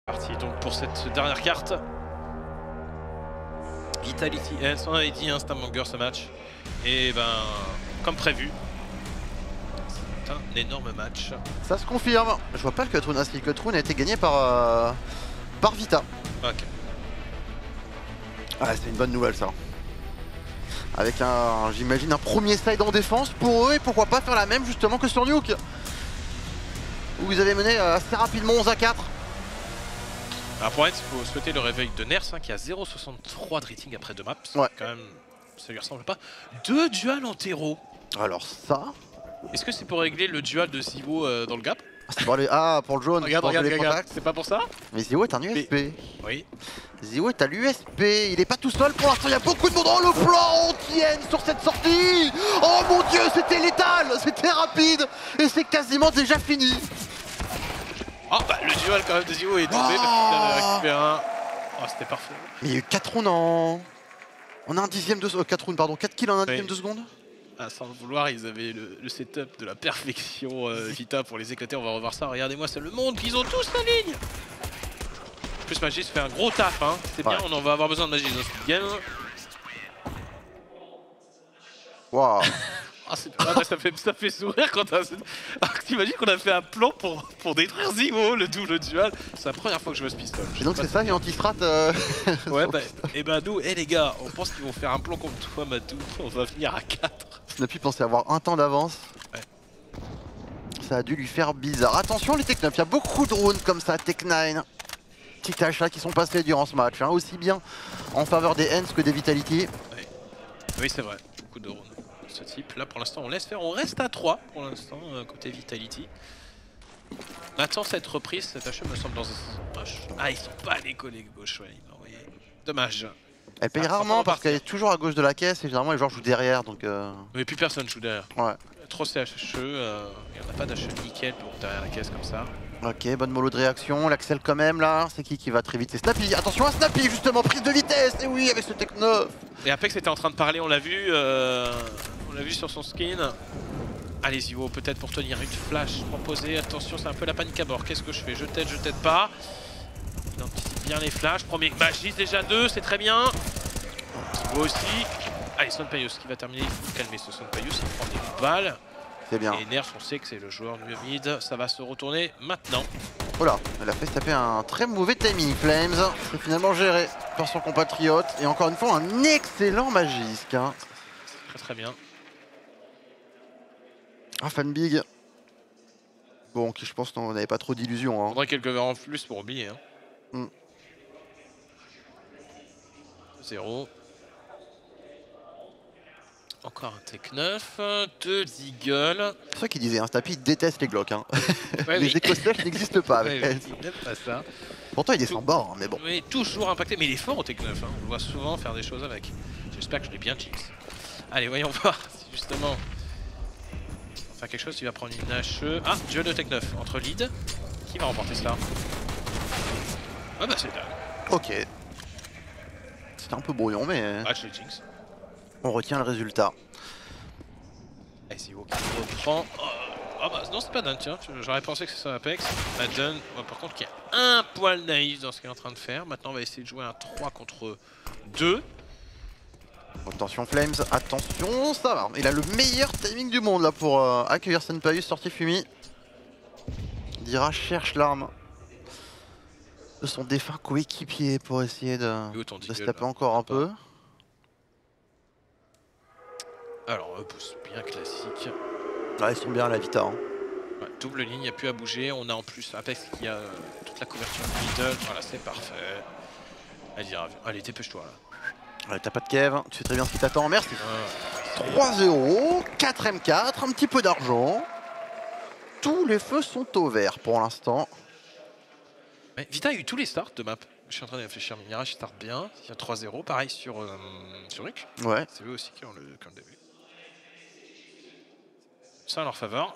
Parti donc pour cette dernière carte. Vitality Ends, on avait dit, c'est un banger ce match. Et ben, comme prévu, c'est un énorme match. Ça se confirme. Je vois pas le Cutroon. Asking Cutroon a été gagné par Vita. Ok. Ah, c'est une bonne nouvelle ça. Avec j'imagine un premier side en défense pour eux et pourquoi pas faire la même justement que sur Nuke. Où vous avez mené assez rapidement 11 à 4. Alors pour être, il faut souhaiter le réveil de Ners qui a 0,63 de rating après 2 maps. Ouais. Quand même, ça lui ressemble pas. 2 duals en terreau. Alors ça... Est-ce que c'est pour régler le dual de Zivo dans le gap? C'est pour pour le jaune. Regarde, regarde, c'est pas pour ça? Mais Zivo est un USP. Oui. Zivo est à l'USP, il est pas tout seul pour l'instant, il y a beaucoup de monde. Oh, le plan Tienne sur cette sortie. Oh mon dieu, c'était létal, c'était rapide et c'est quasiment déjà fini. Oh bah le dual quand même de Zivo est tombé parce qu'il avait récupéré un. Oh c'était parfait. Mais il y a eu 4 rounds en... On a un dixième de... 4 rounds pardon, 4 kills en un dixième de seconde. Ah, sans le vouloir, ils avaient le setup de la perfection Vita pour les éclater, on va revoir ça. Regardez-moi, c'est le monde qu'ils ont tous la ligne. En plus Magis fait un gros taf, hein. C'est bien, on en va avoir besoin de Magis dans cette game. Waouh. Ça fait sourire quand t'imagines qu'on a fait un plan pour détruire Zivo, le double dual. C'est la première fois que je vois ce pistolet. Et donc c'est ça, et anti-strat Ouais bah, et bah nous, les gars, on pense qu'ils vont faire un plan contre toi Madou, on va venir à 4. Snappy pensait avoir un temps d'avance. Ouais. Ça a dû lui faire bizarre. Attention les Tech9, il y a beaucoup de rounds comme ça, Tech9. Petit achat qui sont passés durant ce match, hein, aussi bien en faveur des Hens que des Vitality. Ouais. Oui c'est vrai, beaucoup de rounds de ce type. Là pour l'instant on laisse faire, on reste à 3 pour l'instant côté Vitality. On attend cette reprise, cette HE me semble dans un... Ah ils sont pas allés coller gauche, ouais, ils l'ont envoyé. Dommage. Elle paye rarement parce qu'elle est toujours à gauche de la caisse et généralement les joueurs jouent derrière donc... Mais plus personne joue derrière. Ouais. Trop CHE, il n'y en a pas d'HE nickel pour derrière la caisse comme ça. Ok, bonne mollo de réaction, l'Axel quand même là, c'est qui va très vite? C'est Snappy, attention à Snappy justement, prise de vitesse, et oui avec ce Tech 9. Et Apex était en train de parler, on l'a vu sur son skin. Allez Zivo, peut-être pour tenir une flash proposée, attention c'est un peu la panique à bord, qu'est-ce que je fais? Je t'aide pas. Il anticipe bien les flashs, premier Magis déjà 2, c'est très bien. Zivo aussi. Allez Sonpayus qui va terminer, il faut calmer ce Sonpayus, il prend des balles. C'est bien. Et Ners, on sait que c'est le joueur mieux mid, ça va se retourner maintenant. Oh là, elle a fait se taper un très mauvais timing, Flames. C'est finalement géré par son compatriote. Et encore une fois, un excellent Magisk. Hein. Très très bien. Ah, fan big. Bon, qui je pense qu'on n'avait pas trop d'illusions. Hein. Faudrait quelques verres en plus pour oublier. Hein. 0. Encore un Tech 9, 2 Deagle. C'est ça qu'il disait, hein, Snappy déteste les Glock. Hein. Ouais, les éco-slash n'existent pas avec elle. Il n'aime pas ça. Pourtant il descend bas, hein, mais bon. Mais toujours impacté, mais il est fort au Tech 9, hein. On le voit souvent faire des choses avec. J'espère que je l'ai bien jinx. Allez, voyons voir si justement... Faire quelque chose, il va prendre une HE. Ah, duel de Tech 9 entre lead. Qui va remporter cela? Ah bah c'est dingue. Ok. C'était un peu brouillon, mais... Ah, je l'ai jinx. On retient le résultat. Et c'est Zivo qui reprend. Oh bah non, c'est pas done, tiens. J'aurais pensé que c'était Apex. Pas done. Par contre, qu'il y a un poil naïf dans ce qu'il est en train de faire. Maintenant, on va essayer de jouer un 3 contre 2. Attention Flames, attention, ça va. Il a le meilleur timing du monde là pour accueillir Sonpayus, sortie Fumi. Dira cherche l'arme de son défunt coéquipier pour essayer de se taper encore un peu. Alors, boost bien classique. Ouais, ils sont bien à la Vita. Hein. Ouais, double ligne, il n'y a plus à bouger. On a en plus Apex qui a toute la couverture du middle. Voilà, c'est parfait. Allez, dépêche-toi là. Ouais, t'as pas de Kev, tu sais très bien ce qui t'attend, merci. 3-0, 4 M4, un petit peu d'argent. Tous les feux sont au vert pour l'instant. Ouais, Vita a eu tous les starts de map. Je suis en train de réfléchir, Mirage start bien. Il y a 3-0, pareil sur Nuke. Ouais. C'est eux aussi qui ont le début. Ça en leur faveur.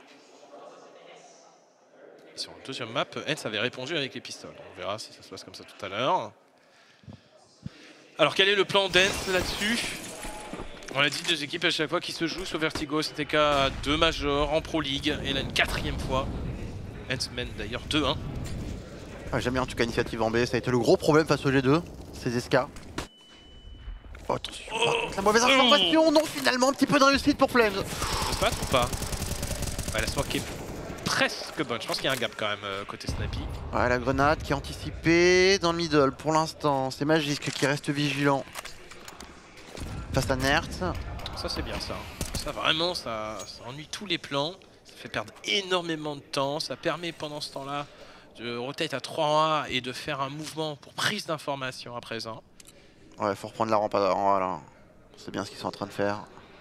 Et sur le deuxième map, Hens avait répondu avec les pistoles. On verra si ça se passe comme ça tout à l'heure. Alors quel est le plan d'Hens là-dessus? On l'a dit, 2 équipes à chaque fois qui se jouent sur Vertigo. C'était qu'à 2 majors en Pro League. Et là une 4e fois. Hens mène d'ailleurs 2-1. Jamais en tout cas initiative en B, ça a été le gros problème face au G2, ces SK. Oh, attention, la mauvaise information, non finalement un petit peu de réussite pour Flames. Ça se passe ou pas? Ouais, la smoke est presque bonne, je pense qu'il y a un gap quand même côté Snappy. Ouais, la grenade qui est anticipée dans le middle pour l'instant, c'est Magisk qui reste vigilant face à Nertz. Ça c'est bien ça. Ça vraiment, ça ennuie tous les plans, ça fait perdre énormément de temps, ça permet pendant ce temps-là de rotate à 3A et de faire un mouvement pour prise d'information à présent. Ouais, faut reprendre la rampe à voilà. C'est bien ce qu'ils sont en train de faire.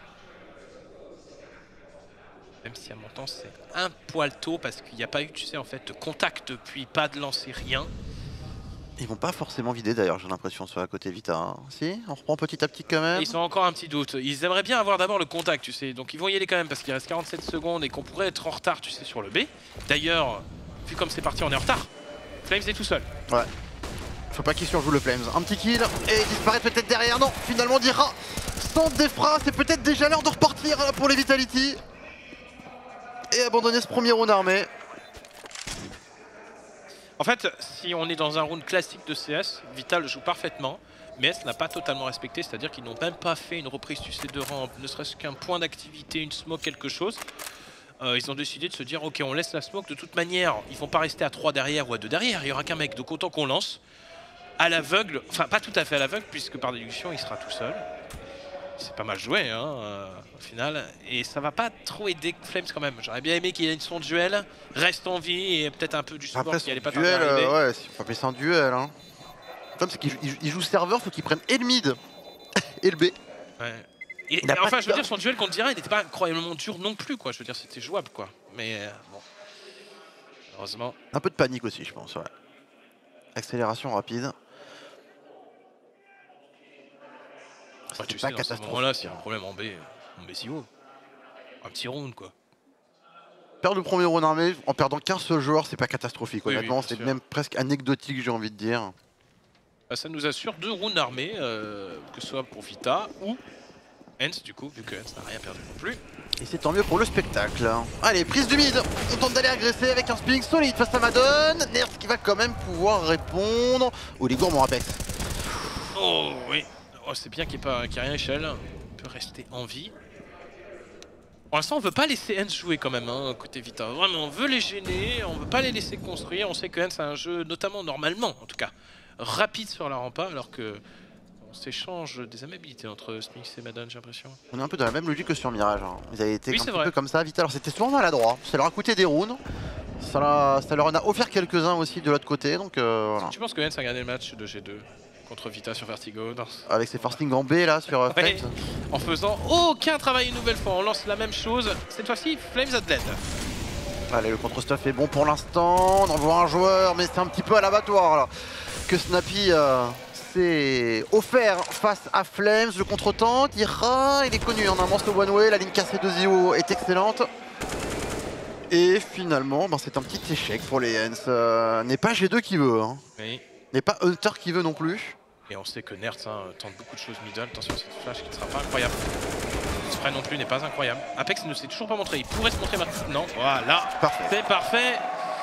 Même si à mon temps c'est un poil tôt parce qu'il n'y a pas eu, tu sais, en fait, de contact depuis, pas de lancer, rien. Ils vont pas forcément vider d'ailleurs, j'ai l'impression, sur la côté Vita. Hein. Si, on reprend petit à petit quand même. Ils ont encore un petit doute. Ils aimeraient bien avoir d'abord le contact, tu sais. Donc ils vont y aller quand même parce qu'il reste 47 secondes et qu'on pourrait être en retard, tu sais, sur le B. D'ailleurs, vu comme c'est parti, on est en retard. Flames est tout seul. Ouais. Faut pas qu'il surjoue le Flames. Un petit kill et il disparaît peut-être derrière. Non, finalement Dira sans Defra, c'est peut-être déjà l'heure de repartir là, pour les Vitality. Et abandonner ce premier round armé. En fait, si on est dans un round classique de CS, Vital joue parfaitement, mais S n'a pas totalement respecté, c'est-à-dire qu'ils n'ont même pas fait une reprise, tu sais, de rampe, ne serait-ce qu'un point d'activité, une smoke, quelque chose. Ils ont décidé de se dire, ok, on laisse la smoke, de toute manière, ils vont pas rester à 3 derrière ou à 2 derrière, il n'y aura qu'un mec, donc autant qu'on lance. À l'aveugle, enfin pas tout à fait à l'aveugle, puisque par déduction, il sera tout seul. C'est pas mal joué, hein, au final. Et ça va pas trop aider Flames quand même. J'aurais bien aimé qu'il y ait son duel, reste en vie et peut-être un peu du support Après, qui allait pas duel, tarder à arriver. ouais, il faut appeler ça un duel. Hein. Le problème, c'est qu'il joue serveur, faut qu'il prenne et le mid et le B. Ouais. Et enfin, je veux dire, son duel contre Dira, il n'était pas incroyablement dur non plus, quoi. Je veux dire, c'était jouable, quoi. Mais bon, heureusement. Un peu de panique aussi, je pense, ouais. Accélération rapide. Ouais, tu sais, dans ce moment-là, s'il y a un problème en B, si haut. Un petit round, quoi. Perdre le premier round armé en perdant qu'un seul joueur, c'est pas catastrophique. Oui, honnêtement, oui, c'est sûr. même presque anecdotique, j'ai envie de dire. Bah, ça nous assure 2 rounds armés, que ce soit pour Vita ou Hens, du coup, vu que Hens n'a rien perdu non plus. Et c'est tant mieux pour le spectacle. Allez, prise du mid. On tente d'aller agresser avec un spinning solide face à Madon. Nertz qui va quand même pouvoir répondre. Oh, les gourmands Apex. Oh oui. Oh, c'est bien qu'il n'y ait rien échelle. On peut rester en vie. Pour l'instant, on veut pas laisser Hens jouer quand même, hein, côté Vita. Vraiment, on veut les gêner, on veut pas les laisser construire. On sait que Hens a un jeu, notamment normalement, en tout cas, rapide sur la rampa, alors que on s'échange des amabilités entre Spinx et Madon, j'ai l'impression. On est un peu dans la même logique que sur Mirage. Hein. Ils avaient été Oui, un petit vrai. peu comme ça, Vita. Alors c'était souvent maladroit. Ça leur a coûté des rounds. Ça leur en a offert quelques-uns aussi de l'autre côté. Donc voilà. Tu penses que Hens a gagné le match de G2 contre Vita sur Vertigo? Non. Avec ses forcing en B là sur Ouais, Flames. en faisant aucun travail une nouvelle fois. On lance la même chose. Cette fois-ci, Flames at l'aide. Allez, le contre-stuff est bon pour l'instant. On envoie un joueur, mais c'est un petit peu à l'abattoir là que Snappy s'est offert face à Flames. Le contre-temps, Dira, il est connu en un monstre one-way. La ligne cassée de Zio est excellente. Et finalement, ben, c'est un petit échec pour les Hens. N'est pas G2 qui veut. Hein. Oui. N'est pas Hunter qui veut non plus. Et on sait que Nertz tente beaucoup de choses middle. Attention, cette flash qui ne sera pas incroyable. Ce spray non plus n'est pas incroyable. Apex ne s'est toujours pas montré. Il pourrait se montrer maintenant. Voilà. Parfait. C'est parfait.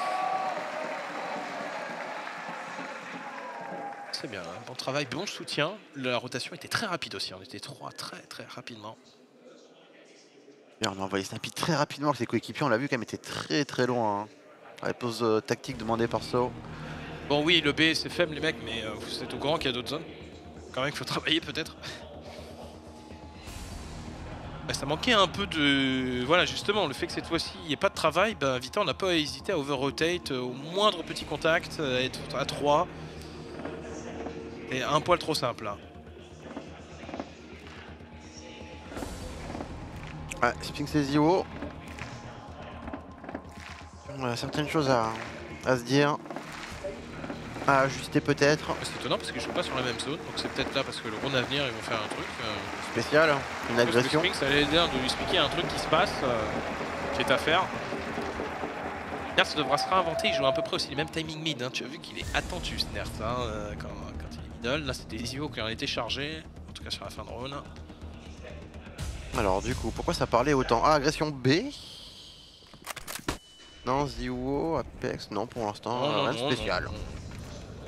C'est bien. Hein. Bon travail, bon soutien. La rotation était très rapide aussi. On était 3 très rapidement. Et on a envoyé Snappy très rapidement avec ses coéquipiers. On l'a vu quand même était très loin. Hein. La pause tactique demandée par So. Bon oui, le B c'est faible les mecs, mais vous êtes au courant qu'il y a d'autres zones. Quand même qu'il faut travailler peut-être. Bah, ça manquait un peu de... Voilà justement, le fait que cette fois-ci il n'y ait pas de travail, bah, Vita on n'a pas hésité à over-rotate au moindre petit contact, à être à 3. Et un poil trop simple là. Ouais, Spinx et Zio. On a certaines choses à se dire. À ajuster peut-être. C'est étonnant parce qu'ils ne jouent pas sur la même zone, donc c'est peut-être là parce que le round à venir ils vont faire un truc. Spécial, une agression. Spinx allait dire de lui expliquer un truc qui se passe, qui est à faire. Nertz devra se réinventer, il joue à peu près aussi les mêmes timing mid. Hein. Tu as vu qu'il est attendu ce Nertz quand il est middle. Là c'était Zio qui en était chargé, en tout cas sur la fin de round. Alors du coup, pourquoi ça parlait autant? Ah, agression B. Non, Zio, Apex, non pour l'instant, rien de spécial. Non.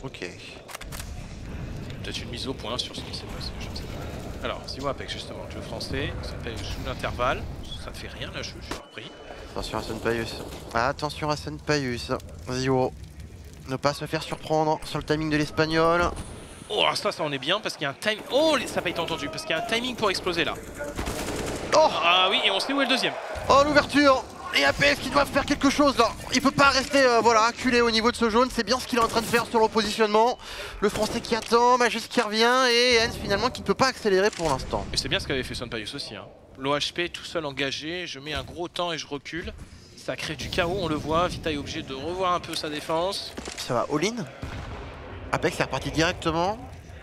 Ok. Peut-être une mise au point sur ce qui s'est passé, je ne sais pas. Alors, Ziwo Apex justement, le français, ça fait sous l'intervalle, ça ne fait rien là, je suis surpris. Attention à Senpaius. Attention à Senpaius. Ziwo. Ne pas se faire surprendre sur le timing de l'espagnol. Oh, ça en est bien parce qu'il y a un timing. Oh, ça n'a pas été entendu parce qu'il y a un timing pour exploser là. Oh, Ah oui, et on sait où est le deuxième. oh l'ouverture. Et Apex qui doivent faire quelque chose là. Il peut pas rester voilà, acculé au niveau de ce jaune. C'est bien ce qu'il est en train de faire sur le repositionnement. Le français qui attend, Magis qui revient et Hens finalement qui ne peut pas accélérer pour l'instant. Et c'est bien ce qu'avait fait Senpaius aussi. Hein. L'OHP tout seul engagé, je mets un gros temps et je recule. Ça crée du chaos, on le voit. Vita est obligé de revoir un peu sa défense. Ça va, all-in. Apex est reparti directement.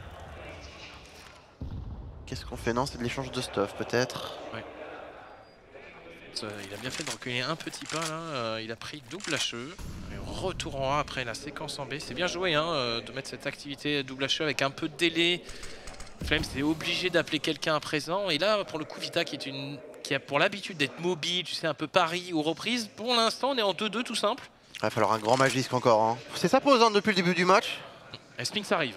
Qu'est-ce qu'on fait? Non, c'est de l'échange de stuff peut-être. Ouais. Il a bien fait de reculer un petit pas là, il a pris double HE. Retour en A après la séquence en B. C'est bien joué hein, de mettre cette activité double HE avec un peu de délai. Flames est obligé d'appeler quelqu'un à présent. Et là, pour le coup, Vita qui a pour l'habitude d'être mobile, tu sais, un peu pari ou reprise. Pour l'instant, on est en 2-2 tout simple. Il va falloir un grand Magisk encore. Hein. C'est sa pose hein, depuis le début du match. Et Spinks arrive.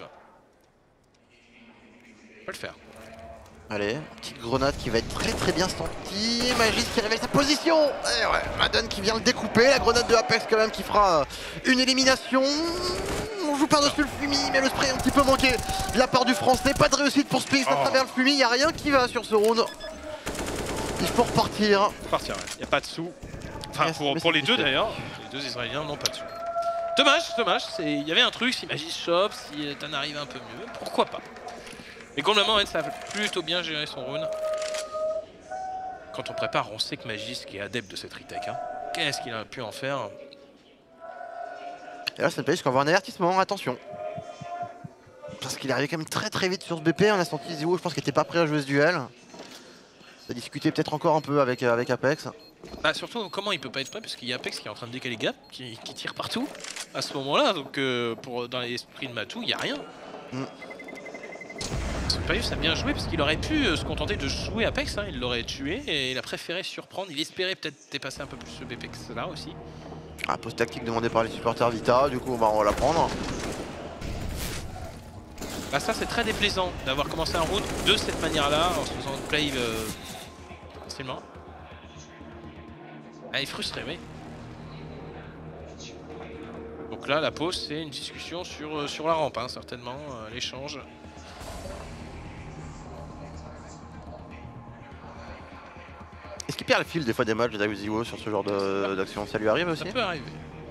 On peut le faire. Allez, petite grenade qui va être très bien sentie. Magisk qui révèle sa position. Et ouais, Madden qui vient le découper. La grenade de Apex quand même qui fera une élimination. On joue par-dessus le Fumi, mais le spray est un petit peu manqué de la part du français. Pas de réussite pour Spinks à travers le Fumi. Il n'y a rien qui va sur ce round. Il faut repartir. Partir, il n'y a pas de sous. Enfin, pour les deux d'ailleurs. Les deux Israéliens n'ont pas de sous. Dommage. Il y avait un truc, si Magis chope, si t'en arrives un peu mieux, pourquoi pas. Mais globalement, ça a plutôt bien géré son run. Quand on prépare, on sait que Magis qui est adepte de cette retake. Hein. Qu'est-ce qu'il a pu en faire? Et là, c'est le pays qu'on voit un avertissement, attention. Parce qu'il est arrivé quand même très vite sur ce BP. On a senti Ziwo, je pense qu'il n'était pas prêt à jouer ce duel. Ça discutait peut-être encore un peu avec Apex. Bah surtout, comment il peut pas être prêt? Parce qu'il y a Apex qui est en train de décaler Gap, qui tire partout à ce moment-là. Donc dans l'esprit de Matou, il n'y a rien. Senpaius a bien joué parce qu'il aurait pu se contenter de jouer Apex, hein, il l'aurait tué et il a préféré surprendre, il espérait peut-être dépasser un peu plus le BP que cela aussi. Ah, pause tactique demandée par les supporters Vita, du coup bah, on va la prendre. Bah ça c'est très déplaisant d'avoir commencé un round de cette manière-là en se faisant play facilement. Ah, il est frustré, oui. Donc là la pause c'est une discussion sur la rampe, hein, certainement, l'échange. Est-ce qu'il perd le fil des fois des matchs de Ziwo sur ce genre d'action? Ça lui arrive aussi? Ça peut arriver.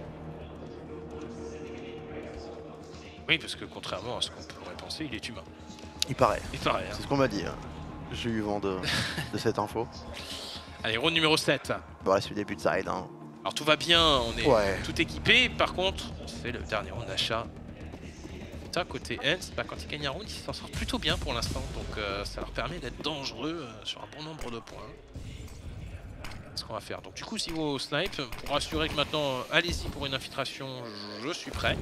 Oui, parce que contrairement à ce qu'on pourrait penser, il est humain. Il paraît. Il paraît. Hein. C'est ce qu'on m'a dit. Hein. J'ai eu vent de cette info. Allez, round numéro 7. Bon, là, c'est le début de side. Hein. Alors tout va bien, on est tout équipé. Par contre, c'est le dernier round d'achat. Côté Hens, bah, quand il gagne un round, il s'en sort plutôt bien pour l'instant. Donc ça leur permet d'être dangereux sur un bon nombre de points. Ce qu'on va faire. Donc du coup, Ziwo snipe, pour assurer que maintenant, allez-y pour une infiltration, je suis prêt.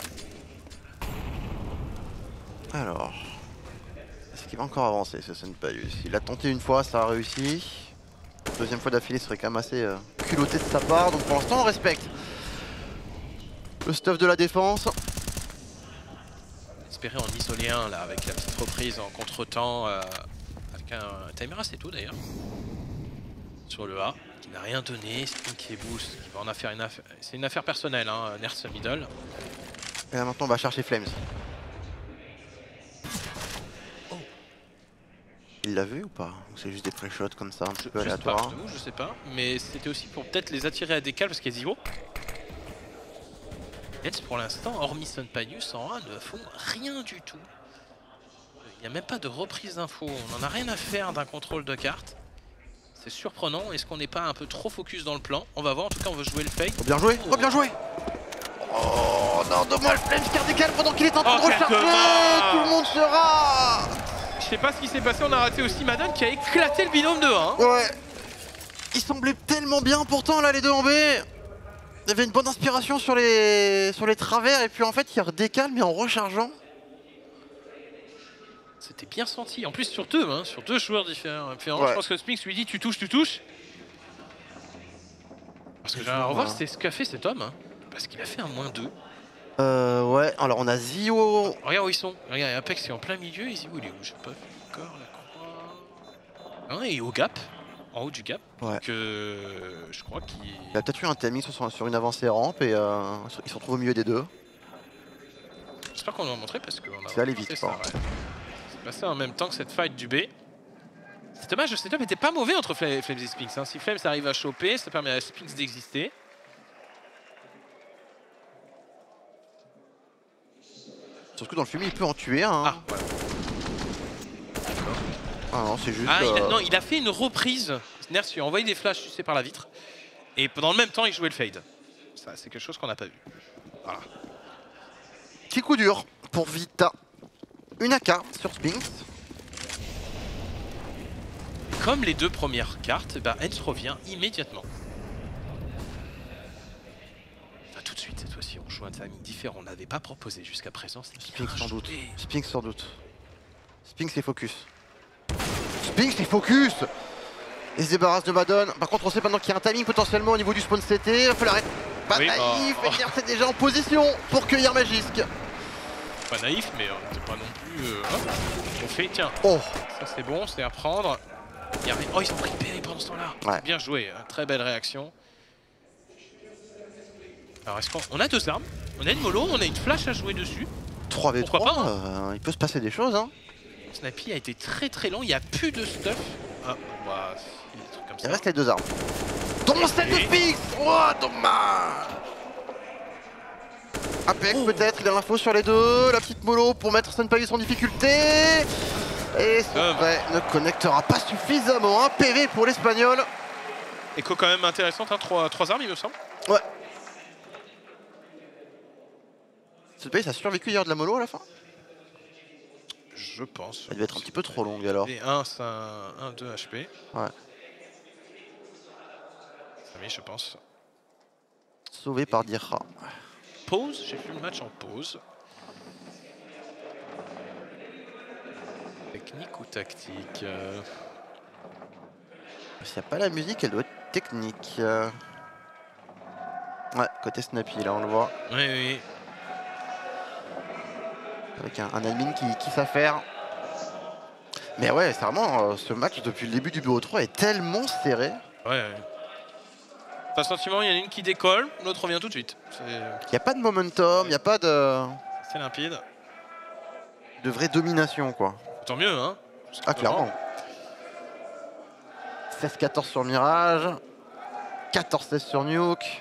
Alors, est-ce qu'il va encore avancer ce Senpaius? Il a tenté une fois, ça a réussi. Deuxième fois d'affilée serait quand même assez culotté de sa part. Donc pour l'instant, on respecte le stuff de la défense. Espérer en isoler un là avec la petite reprise en contre-temps avec un timer assez tôt d'ailleurs. Sur le A, qui n'a rien donné, Spink qui est boost, qui va en faire une affaire. C'est une affaire personnelle, hein, Ners middle. Et là maintenant on va chercher Flames. Oh. Il l'a vu ou pas? Ou c'est juste des pré-shots comme ça un petit peu aléatoires? Je sais pas, mais c'était aussi pour peut-être les attirer à décal parce qu'il y a Ziwo. Hens pour l'instant, hormis Senpaius en A, ne font rien du tout. Il n'y a même pas de reprise d'infos, on n'en a rien à faire d'un contrôle de carte. C'est surprenant, est-ce qu'on n'est pas un peu trop focus dans le plan? On va voir, en tout cas on veut jouer le fake. Oh bien joué, oh bien joué. Oh non, dommage, Flames qui décale pendant qu'il est en train de recharger. Tout le monde sera. Je sais pas ce qui s'est passé, on a raté aussi Madden qui a éclaté le binôme de 1. Ouais. Ils semblaient tellement bien pourtant là les deux en B. Il y avait une bonne inspiration sur les travers et puis en fait il redécale mais en rechargeant. C'était bien senti, en plus sur deux joueurs différents. Ouais. Je pense que Spinks lui dit tu touches. Parce que j'ai un revoir, c'est ce qu'a fait cet homme, hein, parce qu'il a fait un -2. Ouais, alors on a Zio. Regarde où ils sont. Regarde, Apex est en plein milieu et Zio il est où? Je sais pas encore la croix. Ah, il est au gap, en haut du gap. Ouais. Donc je crois qu'il. Il a peut-être eu un timing sur une avancée rampe et il se retrouve au milieu des deux. J'espère qu'on va montrer parce qu'on a. C'est allé vite, ça, quoi. ouais. C'est passé en même temps que cette fight du B. C'est dommage, le setup était pas mauvais entre Flames et Spinx. Hein. Si Flames arrive à choper, ça permet à Spinx d'exister. Surtout que dans le fumier, il peut en tuer un. Hein. Ah, voilà. Ah non, c'est juste. Ah, non, il a fait une reprise. Nerf lui a envoyé des flashs, tu sais, par la vitre. Et pendant le même temps, il jouait le fade. Ça, c'est quelque chose qu'on n'a pas vu. Voilà. Petit coup dur pour Vita. Une AK sur Spinx. Comme les deux premières cartes, bah, Hens revient immédiatement. Ah, tout de suite, cette fois-ci, on joue un timing différent. On n'avait pas proposé jusqu'à présent. Spinx sans doute. Spinx sans doute. Spinx est focus. Spinx est focus. Et se débarrasse de Madon. Par contre, on sait maintenant qu'il y a un timing potentiellement au niveau du spawn CT. Il faut l'arrêter. Pas oui, naïf. Et dire c'est déjà en position pour cueillir Magisk. Pas naïf, mais on n'était pas non plus. On fait, tiens. Oh. Ça c'est bon, c'est à prendre. Oh, ils ont pris PA pendant ce temps-là. Ouais. Bien joué, hein. Très belle réaction. Alors est-ce qu'on a deux armes? On a une mollo, on a une flash à jouer dessus. 3v3, Pourquoi pas, hein. Il peut se passer des choses. Hein. Snappy a été très très lent, il n'y a plus de stuff. Ah, bah, des trucs comme ça. Il reste les deux armes. Dont celle de Spinx. Oh, dommage. Apex peut-être, il a l'info sur les deux. La petite mollo pour mettre Sunpayus en difficulté. Et son vrai ne connectera pas suffisamment. Un PV pour l'Espagnol. Echo quand même intéressante, hein. Trois armes il me semble. Ouais. Sunpayus a survécu hier de la mollo à la fin? Je pense. Elle devait être un petit peu trop longue alors. Et 1, c'est un 2 HP. Ouais. Oui, je pense. Sauvé par Dirra. Pause, j'ai fait le match en pause. Technique ou tactique S'il n'y a pas la musique, elle doit être technique. Ouais, côté Snappy, là on le voit. Oui, oui. Avec un admin qui sait faire. Mais ouais, c'est vraiment ce match depuis le début du Bureau 3 est tellement serré. Ouais. T'as le sentiment, il y en a une qui décolle, l'autre revient tout de suite. Il n'y a pas de momentum, il n'y a pas de. C'est limpide. De vraie domination quoi. Tant mieux, hein. Ah, clairement. 16-14 sur Mirage. 14-16 sur Nuke.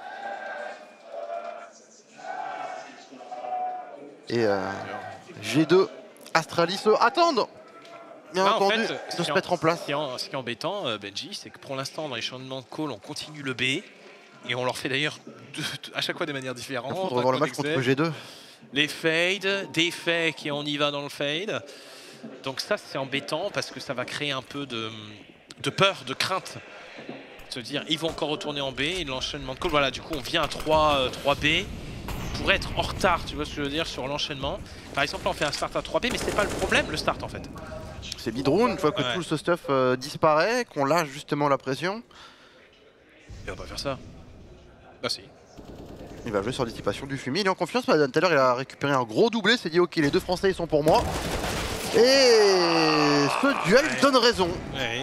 Et G2, Astralis attendent bien là, entendu en fait, de se mettre en place. Ce qui est embêtant, Benji, c'est que pour l'instant, dans les changements de call, on continue le B. Et on leur fait d'ailleurs à chaque fois de manière différente. Il faut revoir le match contre G2. Les fades, des fakes et on y va dans le fade. Donc ça, c'est embêtant parce que ça va créer un peu de peur, de crainte. Se dire, ils vont encore retourner en B et l'enchaînement de call. Voilà, du coup, on vient à 3B. Pour être en retard, tu vois ce que je veux dire, sur l'enchaînement. Par exemple, là, on fait un start à 3B, mais c'est pas le problème, le start en fait. C'est Bidroon, une fois que tout ce stuff disparaît, qu'on lâche justement la pression. Il va pas faire ça. Bah si. Il va jouer sur dissipation du fumier, il est en confiance. Tout à l'heure, il a récupéré un gros doublé, s'est dit ok, les deux Français ils sont pour moi. Et ce duel donne raison. Ouais.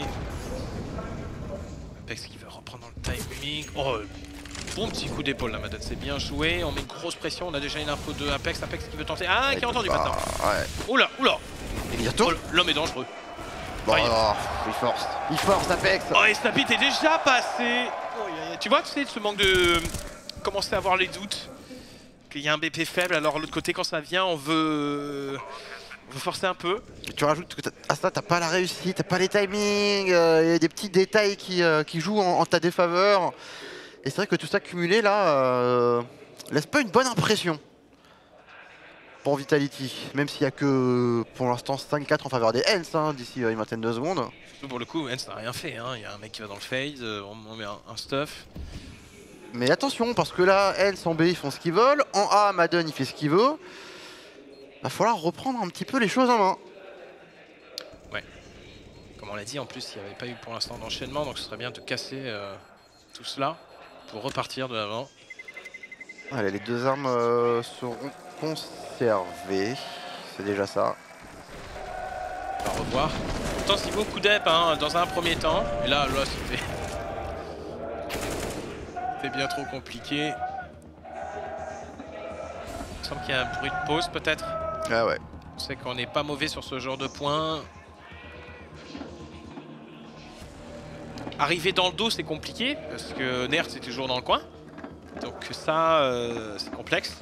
Apex qui va reprendre le timing. Oh, bon petit coup d'épaule là, Madden, c'est bien joué. On met une grosse pression, on a déjà une info de Apex. Apex qui veut tenter. Ah, qui a entendu maintenant. Ouais. Oula, oula. Et bientôt. Oh, l'homme est dangereux. Bon, il force Apex. Oh, et Snappy t'es déjà passé. Oh, tu vois, tu sais, ce manque de. Commencer à avoir les doutes. Qu'il y a un BP faible, alors de l'autre côté, quand ça vient, on veut forcer un peu. Et tu rajoutes que à ça, t'as pas la réussite, t'as pas les timings, il y a des petits détails qui jouent en ta défaveur. Et c'est vrai que tout ça cumulé là laisse pas une bonne impression pour Vitality, même s'il y a que pour l'instant 5-4 en faveur des Hens hein, d'ici une vingtaine de secondes. Surtout pour le coup, Hens n'a rien fait, hein. Il y a un mec qui va dans le fade, on met un stuff. Mais attention parce que là, Hens en B ils font ce qu'ils veulent, en A Madden il fait ce qu'il veut. Va falloir reprendre un petit peu les choses en main. Ouais. Comme on l'a dit, en plus il n'y avait pas eu pour l'instant d'enchaînement, donc ce serait bien de casser tout cela pour repartir de l'avant. Allez, les deux armes seront conservées. C'est déjà ça. On va revoir. Pourtant, c'est beaucoup d'ep hein, dans un premier temps. Et là c'était... c'est bien trop compliqué. Il semble qu'il y a un bruit de pause peut-être. Ah ouais. On sait qu'on n'est pas mauvais sur ce genre de points. Arriver dans le dos c'est compliqué parce que Nert c'est toujours dans le coin. Donc ça c'est complexe.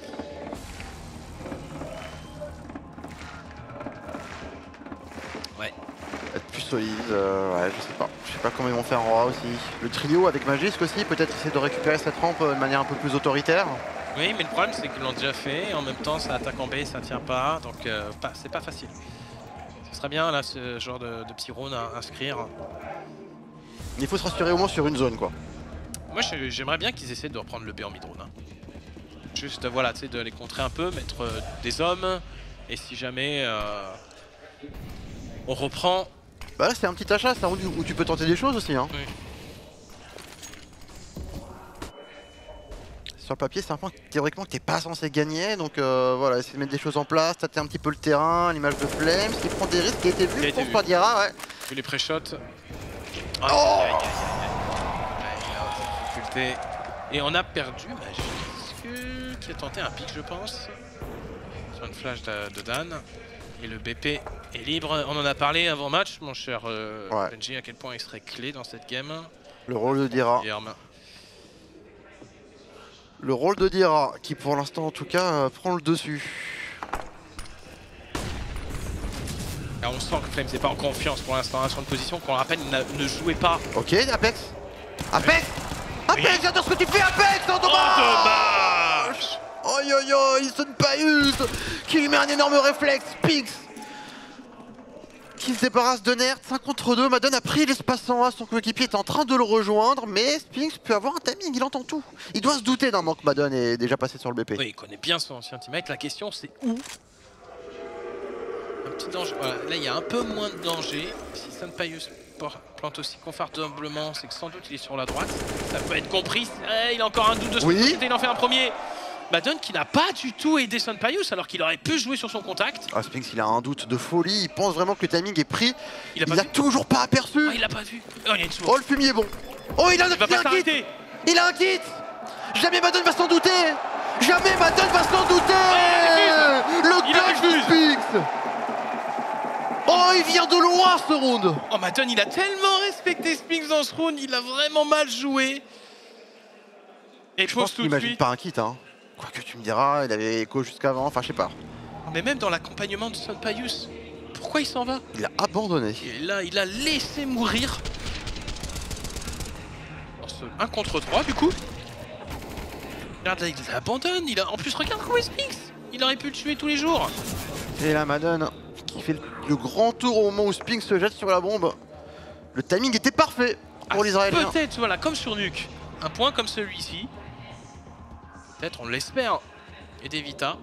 Ouais. Être plus solide, ouais je sais pas. Je sais pas comment ils vont faire en roi aussi. Le trio avec Magisk aussi, peut-être essayer de récupérer cette rampe de manière un peu plus autoritaire. Oui mais le problème c'est qu'ils l'ont déjà fait et en même temps ça attaque en B, ça tient pas. Donc c'est pas facile. Ce serait bien là ce genre de petit round à inscrire. Il faut se rassurer au moins sur une zone quoi. Moi j'aimerais bien qu'ils essaient de reprendre le B en mid-drone. Hein. Juste voilà, tu sais, de les contrer un peu, mettre des hommes. Et si jamais on reprend... Bah là c'est un petit achat, c'est un round où tu peux tenter des choses aussi hein. Oui. Sur le papier c'est un point théoriquement que t'es pas censé gagner. Donc voilà, essayer de mettre des choses en place, tâter un petit peu le terrain, l'image de Flames, qui prend des risques, qui a été vu pour Padiera, ouais. Vu les pré-shots. Oh et on a perdu Magisk qui a tenté un pic je pense. Sur une flash de Dan. Et le BP est libre. On en a parlé avant match mon cher Benji, à quel point il serait clé dans cette game. Le rôle de Dira. Le rôle de Dira qui pour l'instant en tout cas prend le dessus. Alors, on sent que Flames n'est pas en confiance pour l'instant hein, sur une position qu'on rappelle ne jouait pas. Ok Apex. Apex. Apex, j'adore ce que tu fais Apex. Oh dommage. Dommage. Aïe aïe aïe, Sunpayus qui lui met un énorme réflexe. Spinx qui se débarrasse de Nert, 5 contre 2. Madden a pris l'espace en A, son coéquipier est en train de le rejoindre, mais Spinx peut avoir un timing, il entend tout. Il doit se douter d'un manque. Madden est déjà passé sur le BP. Oui, il connaît bien son ancien teammate. La question c'est où. Un petit danger. Voilà, là il y a un peu moins de danger. Si Sunpayus plante aussi confortablement, c'est que sans doute il est sur la droite. Ça peut être compris. Il a encore un doute de ce côté, il en fait un premier. Madden qui n'a pas du tout aidé Sunpayus alors qu'il aurait pu jouer sur son contact. Ah, Spinx il a un doute de folie, il pense vraiment que le timing est pris. Il a toujours pas aperçu. Ah, il a pas vu. Oh, il y a une source. Oh le fumier est bon. Oh il a un kit. Il a un kit. Jamais Madden va s'en douter. Jamais Madden va s'en douter. Le clutch de Spinx. Oh il vient de loin ce round. Oh Madden il a tellement respecté Spinx dans ce round, il a vraiment mal joué. Et je pense qu'il n'imagine pas un kit hein. Quoi que tu me diras, il avait écho jusqu'avant, enfin je sais pas. Mais même dans l'accompagnement de Sunpayus, pourquoi il s'en va? Il a abandonné. Et là, il a laissé mourir. Dans ce 1 contre 3 du coup. Regarde là, il abandonne. En plus, regarde comment il Spinx. Il aurait pu le tuer tous les jours. Et là, Madden qui fait le grand tour au moment où Spinx se jette sur la bombe. Le timing était parfait pour l'Israélien. Peut-être, voilà, comme sur Nuke. Un point comme celui-ci. Peut-être, on l'espère, et d'Evita.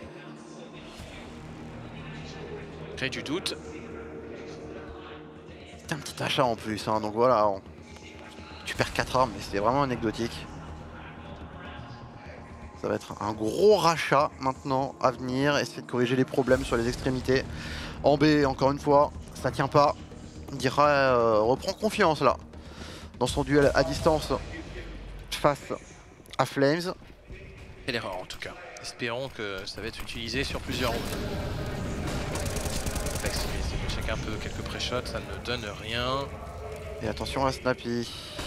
Crée du doute. C'est un petit achat en plus, hein, donc voilà. Tu perds 4 armes, mais c'est vraiment anecdotique. Ça va être un gros rachat maintenant à venir. Essayer de corriger les problèmes sur les extrémités. En B, encore une fois, ça tient pas. Dira reprend confiance là. Dans son duel à distance face à Flames. Quelle erreur en tout cas. Espérons que ça va être utilisé sur plusieurs rounds. Apex qui check un peu quelques pré-shots, ça ne donne rien. Et attention à Snappy.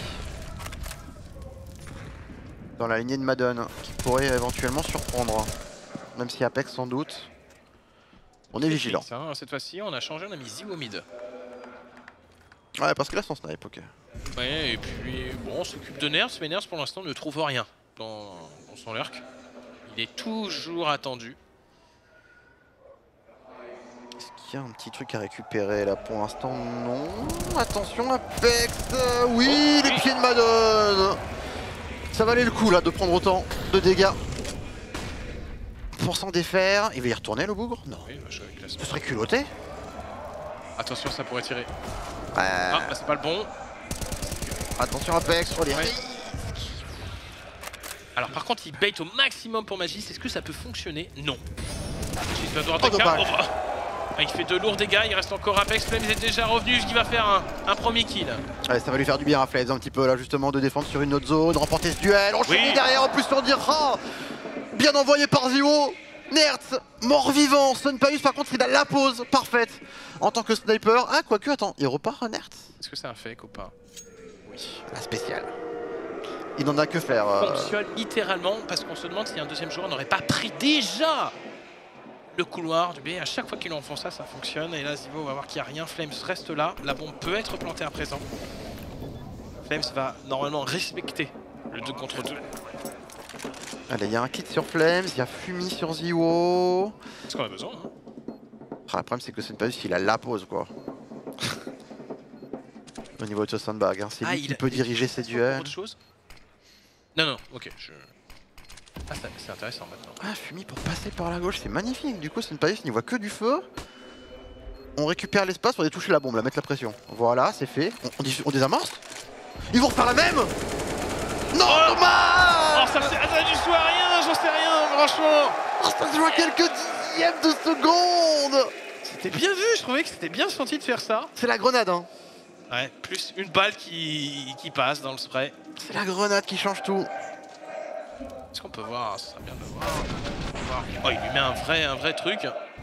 Dans la lignée de Madden, qui pourrait éventuellement surprendre. Même si Apex sans doute. On est vigilant. Hein, cette fois-ci, on a changé, on a mis Zio au mid. Ouais, parce que là, son snipe, ok. Ouais, et puis bon, on s'occupe de Nerfs, mais Nerfs pour l'instant ne trouve rien dans son lurk. Il est toujours attendu. Est-ce qu'il y a un petit truc à récupérer là? Pour l'instant, non. Attention, Apex. Oui, les pieds de Madden. Ça valait le coup là de prendre autant de dégâts. Pour s'en défaire. Il va y retourner le bougre? Non. Oui, ce serait culotté. Attention, ça pourrait tirer. Ah, c'est pas le bon. Attention Apex sur les risques. Alors par contre il bait au maximum pour Magis, est-ce que ça peut fonctionner? Non. Magis va devoir il fait de lourds dégâts, il reste encore Apex. Flames est déjà revenu, il va faire un premier kill. Ouais, ça va lui faire du bien à Flames un petit peu là justement de défendre sur une autre zone, remporter ce duel, enchaîner derrière en plus sur Dira. Bien envoyé par Ziwo. Nertz, mort-vivant. Sunpayus par contre il a la pause parfaite en tant que sniper. Ah quoique, attends, il repart Nertz. Est-ce que c'est un fake ou pas? Oui. La spéciale. Il n'en a que faire. Fonctionne littéralement parce qu'on se demande si un deuxième joueur n'aurait pas pris déjà le couloir du B. À chaque fois qu'ils en font ça, ça fonctionne. Et là, Ziwo va voir qu'il n'y a rien. Flames reste là. La bombe peut être plantée à présent. Flames va normalement respecter le 2 contre 2. Allez, il y a un kit sur Flames, il y a Fumi sur Ziwo. Est-ce qu'on a besoin hein? Le problème, c'est que Sunpayus il a la pause quoi. Au niveau de ce sandbag, hein. C'est lui qui peut diriger ses duels. Autre chose? Non, ok. Ah, c'est intéressant maintenant. Ah, Fumi pour passer par la gauche, c'est magnifique. Du coup, Sunpayus n'y voit que du feu. On récupère l'espace pour aller toucher la bombe, la mettre la pression. Voilà, c'est fait. On désamorce. Ils vont refaire la même. Non, dommage. Oh, ça a dû jouer à rien, j'en sais rien, franchement. Oh, ça se joue à quelques dixièmes de seconde. C'était bien vu, je trouvais que c'était bien senti de faire ça. C'est la grenade, hein. Ouais, plus une balle qui passe dans le spray. C'est la grenade qui change tout. Est-ce qu'on peut voir? Ça serait bien de le voir. Oh, il lui met un vrai truc.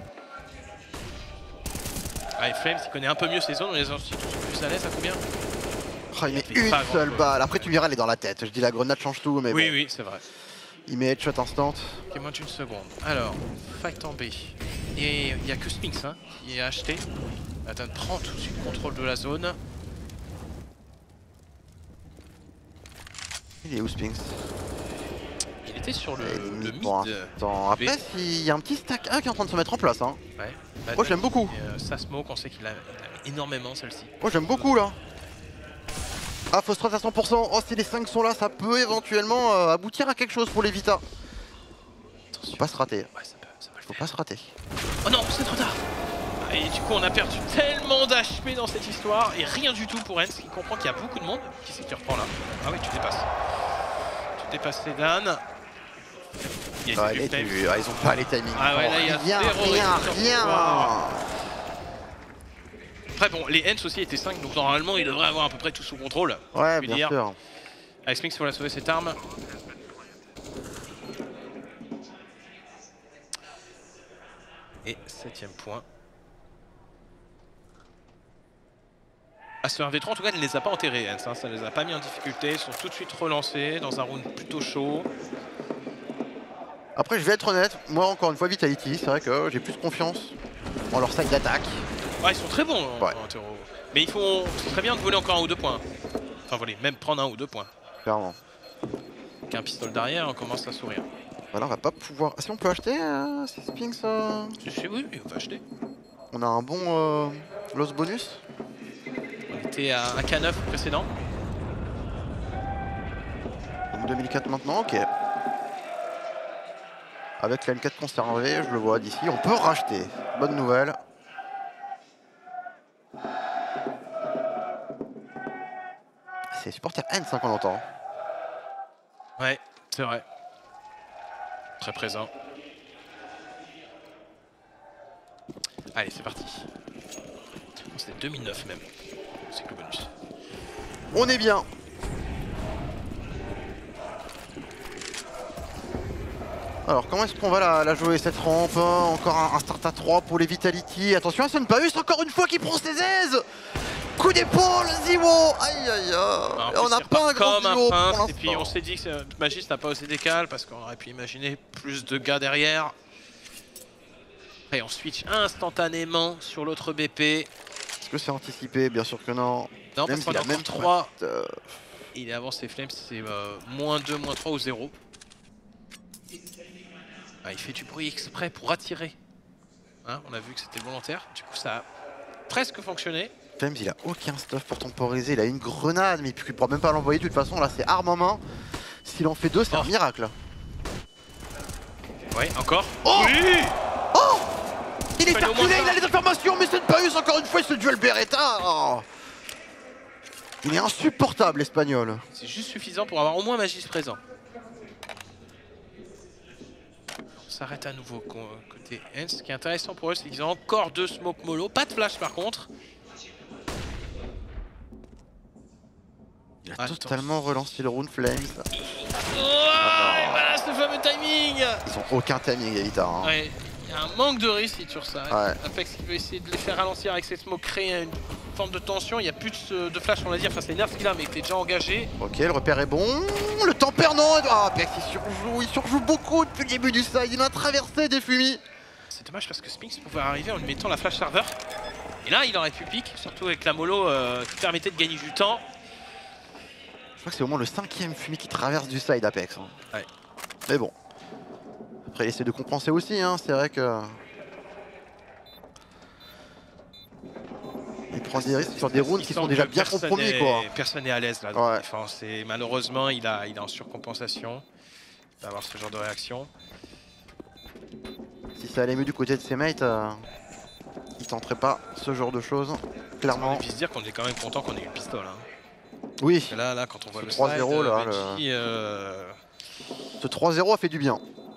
Allez, Flames, il connaît un peu mieux ses zones, on les a tous plus à l'aise, à combien? Oh, il met une seule balle. Après, tu me diras, elle est dans la tête. Je dis la grenade change tout, mais oui, bon. Oui, c'est vrai. Il met headshot instant. Ok, moins d'une seconde. Alors, fight en B. Et il n'y a que Spinks hein, qui est acheté. Attends, prend tout de suite contrôle de la zone. Il est où Spinks? Il était sur le mid. Attends, après, il y a un petit stack 1 qui est en train de se mettre en place. Hein. Ouais. Moi, j'aime beaucoup. Ça smoke, on sait qu'il a énormément celle-ci. Moi, j'aime beaucoup là. Ah, fausse trace à 100%. Oh, si les 5 sont là, ça peut éventuellement aboutir à quelque chose pour les Vita. Attention. Faut pas se rater. Ouais, ça peut Faut pas se rater. Oh non, c'est trop tard. Et du coup, on a perdu tellement d'HP dans cette histoire et rien du tout pour Hens qui comprend qu'il y a beaucoup de monde. Qui c'est qui reprend là? Ah oui, tu dépasses. Tu dépasses les Dan. Ils ont pas les timings. Ah ouais, là, il y a rien. Après bon, les Hens aussi étaient 5, donc normalement il devrait avoir à peu près tout sous contrôle. Ouais, bien sûr. Avec Spinks, il faut la sauver cette arme. Et 7ème point. Ah, ce 1v3 en tout cas, il ne les a pas enterrés, Hens, hein. Ça ne les a pas mis en difficulté, ils sont tout de suite relancés dans un round plutôt chaud. Après, je vais être honnête, moi encore une fois, Vitality, c'est vrai que j'ai plus confiance en leur sac d'attaque. Ah, ils sont très bons en terreau. Mais c'est très bien de voler encore 1 ou 2 points. Enfin, voler, même prendre 1 ou 2 points. Clairement. Avec un pistolet derrière, on commence à sourire. Voilà, on va pas pouvoir. Si on peut acheter ces Spinks Oui, on va acheter. On a un bon loss bonus. On était à un K9 précédent. Donc 2004 maintenant, ok. Avec la M4 conservée, je le vois d'ici, on peut racheter. Bonne nouvelle. C'est supporter N5 qu'on entend. Ouais, c'est vrai. Très présent. Allez, c'est parti. C'était 2009 même. C'est que le bonus. On est bien. Alors comment est-ce qu'on va la jouer cette rampe? Encore un start à 3 pour les Vitality. Attention à Sunpayus encore une fois qui prend ses aises. Coup d'épaule, Ziwo. Aïe aïe aïe. On n'a pas un grand Ziwo pour l'instant. Et puis on s'est dit que Magis n'a pas osé décaler parce qu'on aurait pu imaginer plus de gars derrière. Et on switch instantanément sur l'autre BP. Est-ce que c'est anticipé? Bien sûr que non. Non, même parce qu'on a même 3. Il est avant ses Flames, c'est -2, -3 ou 0. Ah, il fait du bruit exprès pour attirer. Hein, on a vu que c'était volontaire. Du coup, ça a presque fonctionné. Flames, il a aucun stuff pour temporiser. Il a une grenade, mais il ne pourra même pas l'envoyer. De toute façon, là, c'est arme en main. S'il en fait 2, c'est un miracle. Ouais, encore. Oh oui. Oh, il est reculé, il a les informations, mais Sunpayus, encore une fois, ce duel Beretta. Oh. Il est insupportable, l'Espagnol. C'est juste suffisant pour avoir au moins Magis présent. s'arrête à nouveau côté Hens. Ce qui est intéressant pour eux, c'est qu'ils ont encore 2 smoke mollo. Pas de flash par contre. Il a totalement relancé le Rune Flames. Oh, et voilà ce fameux timing. Ils ont aucun timing, Elita. Hein. Ouais, il y a un manque de réussite sur ça. Ouais. Apex qui veut essayer de les faire ralentir avec ses smokes, créer une forme de tension. Il n'y a plus de flash, on va dire. Enfin, c'est nerfs qu'il a, mais il était déjà engagé. Ok, le repère est bon. Le temps perdant. Ah, Apex il surjoue beaucoup depuis le début du side. Il a traversé des fumis. C'est dommage parce que Spinks pouvait arriver en lui mettant la flash serveur. Et là, il aurait pu pique, surtout avec la mollo qui permettait de gagner du temps. Je crois que c'est au moins le 5e fumis qui traverse du side Apex. Hein. Ouais. Mais bon. Après, il essaie de compenser aussi. Hein. C'est vrai que. Il prend des risques sur des rounds qui sont déjà bien compromis. Personne n'est à l'aise là dans la défense. Et malheureusement, il est en surcompensation. Il va avoir ce genre de réaction. Si ça allait mieux du côté de ses mates, il tenterait pas ce genre de choses. Clairement. On peut se dire qu'on est quand même content qu'on ait eu le pistolet. Hein. Oui. Là, quand on voit le 3-0 là. Benji, Ce 3-0 a fait du bien.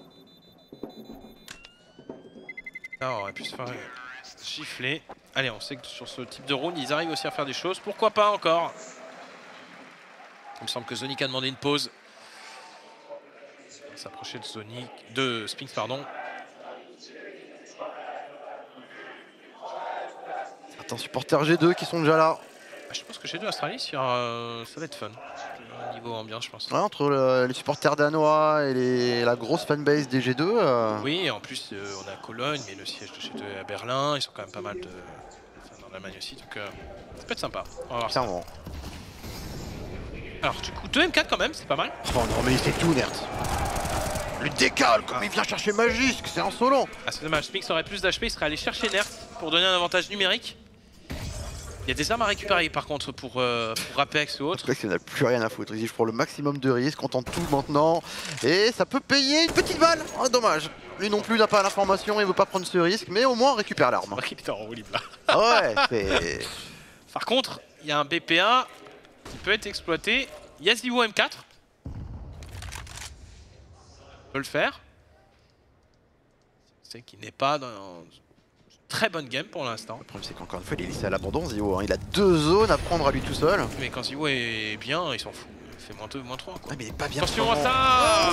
Là, on aurait pu se faire gifler. Allez, on sait que sur ce type de round, ils arrivent aussi à faire des choses. Pourquoi pas encore? Il me semble que Zonic a demandé une pause. On va s'approcher de Spinks, pardon. Attends, supporters G2 qui sont déjà là. Je pense que G2 Astralis, ça va être fun. Niveau ambiance, je pense. Ouais, entre les supporters danois et la grosse fanbase des G2. Oui, et en plus, on est à Cologne, mais le siège de G2 est à Berlin. Ils sont quand même pas mal en Allemagne aussi, donc ça peut être sympa. On va voir ça. Clairement. Alors, du coup, 2 M4 quand même, c'est pas mal. Oh non, mais c'est tout, Nert. Le décale, comme il vient chercher Magisk, c'est insolent. Ah, c'est dommage, Spinks aurait plus d'HP, il serait allé chercher Nert pour donner un avantage numérique. Il y a des armes à récupérer par contre pour Apex ou autre. Apex, il n'a plus rien à foutre. Il prend le maximum de risques, on tente tout maintenant. Et ça peut payer une petite balle. Oh, dommage. Lui non plus n'a pas l'information, il veut pas prendre ce risque, mais au moins on récupère l'arme. Il était en roue libre là. Ouais, c'est. Par contre, il y a un BPA qui peut être exploité. Il y a Zivo M4. On peut le faire. C'est qu'il n'est pas dans une très bonne game pour l'instant. Le problème, c'est qu'encore une fois, il est laissé à l'abandon, Zivo. Hein. Il a 2 zones à prendre à lui tout seul. Mais quand Zivo est bien, il s'en fout. Il fait -2, -3 quoi. Ouais, mais il est pas bien. Attention à ça.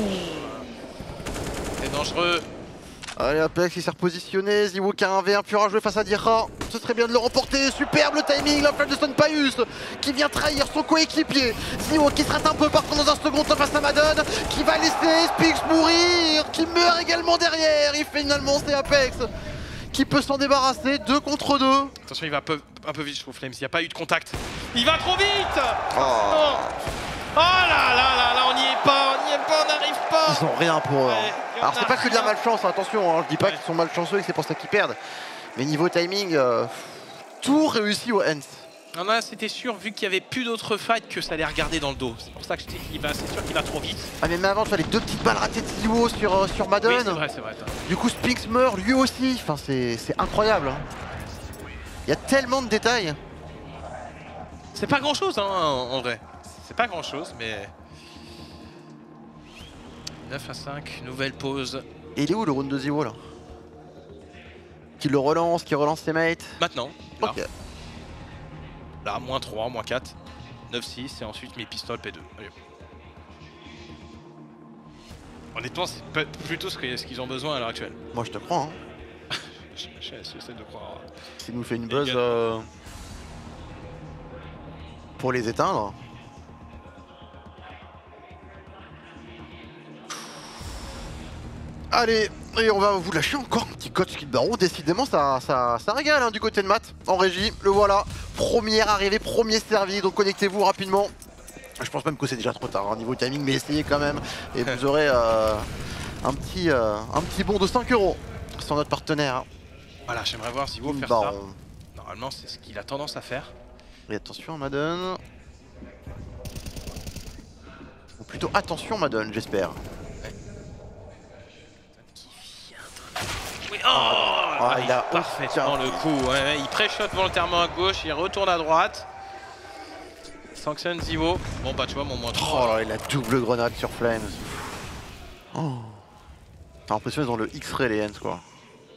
C'est dangereux. Allez, Apex, il s'est repositionné. Zivo qui a un V1 pur à jouer face à Dira. Ce serait bien de le remporter. Superbe le timing, la flamme de Sunpaius qui vient trahir son coéquipier. Zivo qui se rate un peu par contre dans un second temps face à Madden, qui va laisser Spinks mourir, qui meurt également derrière. Et finalement, c'est Apex qui peut s'en débarrasser. 2 contre 2. Attention, il va un peu vite, je trouve, Flames. Il n'y a pas eu de contact. Il va trop vite. Oh, non. Oh là, on n'y est pas, on n'arrive pas. Ils ont rien pour eux. Ouais, alors c'est pas que de la malchance, hein, attention, hein, je dis pas qu'ils sont malchanceux et que c'est pour ça qu'ils perdent. Mais niveau timing, tout réussi au Hens. Non, là c'était sûr, vu qu'il n'y avait plus d'autres fights, que ça allait regarder dans le dos. C'est pour ça que je dis qu'il va, c'est sûr qu'il va trop vite. Ah mais même avant, tu as les 2 petites balles ratées de Zivo sur Madden. Oui, c'est vrai. Du coup Spinks meurt lui aussi, enfin c'est incroyable. Hein. Il y a tellement de détails. C'est pas grand chose hein, en vrai. C'est pas grand chose, mais 9 à 5, nouvelle pause. Et il est où le round de Zivo là? Qui relance ses mates. Maintenant, là. Ok. Là, -3, -4, 9-6 et ensuite mes pistoles P2. Allez. Honnêtement, c'est plutôt ce qu'ils ont besoin à l'heure actuelle. Moi je te crois. Hein. J'essaie de croire. S'il nous fait une buzz pour les éteindre. Allez, et on va vous lâcher encore un petit code Skid Baron. Décidément, ça régale hein, du côté de Matt en régie. Le voilà, première arrivée, premier servi. Donc connectez-vous rapidement. Je pense même que c'est déjà trop tard hein, niveau timing, mais essayez quand même. Et vous aurez un petit bon de 5 € sur notre partenaire. Voilà, j'aimerais voir si vous faire ça. Normalement, c'est ce qu'il a tendance à faire. Et attention, Madden. Ou plutôt attention, Madden, j'espère. Oui, oh, il a parfaitement le coup. Ouais, il pré-shot volontairement à gauche, il retourne à droite. Sanctionne Zivo. Bon bah tu vois mon -3. Oh là, il a double grenade sur Flames. Oh. T'as l'impression qu'ils ont le X-ray les Hens quoi.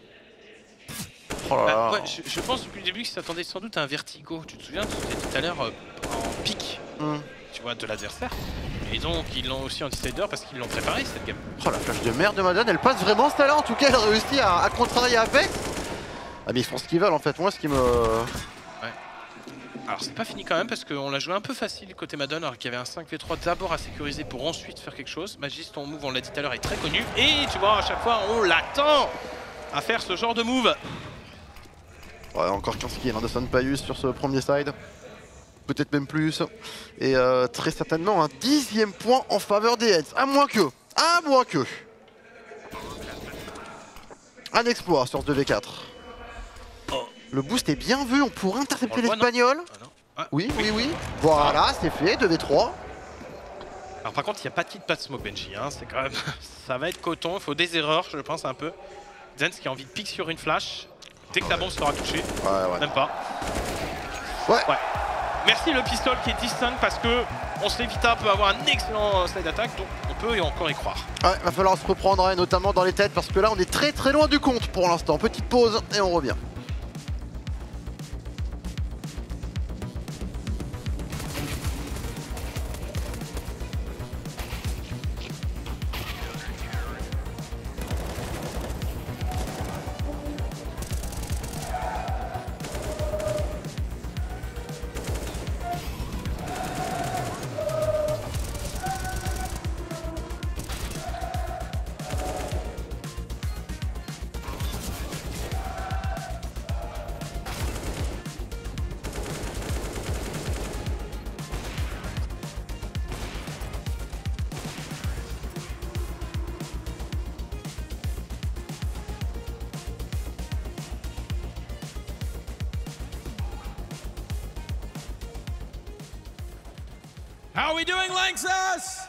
Oh là là. Ouais, je pense depuis le début qu'ils s'attendaient sans doute à un vertigo. Tu te souviens, tu disais tout à l'heure en pic, tu vois, de l'adversaire. Et donc ils l'ont aussi en decider parce qu'ils l'ont préparé cette game. Oh la flash de merde de Madden, elle passe vraiment celle-là en tout cas, elle réussit à contrarier Apex. Ah mais ils font ce qu'ils veulent en fait, moi ce qui me... Ouais. Alors c'est pas fini quand même parce qu'on l'a joué un peu facile côté Madden alors qu'il y avait un 5v3 d'abord à sécuriser pour ensuite faire quelque chose. Magis, ton move on l'a dit tout à l'heure est très connu et tu vois à chaque fois on l'attend à faire ce genre de move. Ouais, encore 15 kills de Sunpayus sur ce premier side. Peut-être même plus. Et très certainement un 10e point en faveur des Heads. À moins que. Un exploit sur ce 2v4. Le boost est bien vu, on pourrait intercepter l'Espagnol. Oui. Voilà, c'est fait, 2v3. Alors par contre il n'y a pas de kit, pas de smoke Benji, hein. C'est quand même... ça va être coton, il faut des erreurs je pense un peu. Zenz qui a envie de pique sur une flash. Dès que la bombe sera touchée, même pas. Ouais. Merci le pistol qui est distinct parce que on se Vita peut avoir un excellent side attack, donc on peut et encore y croire. Ouais, va falloir se reprendre, hein, notamment dans les têtes, parce que là on est très loin du compte pour l'instant. Petite pause et on revient. How are we doing, Lanxess?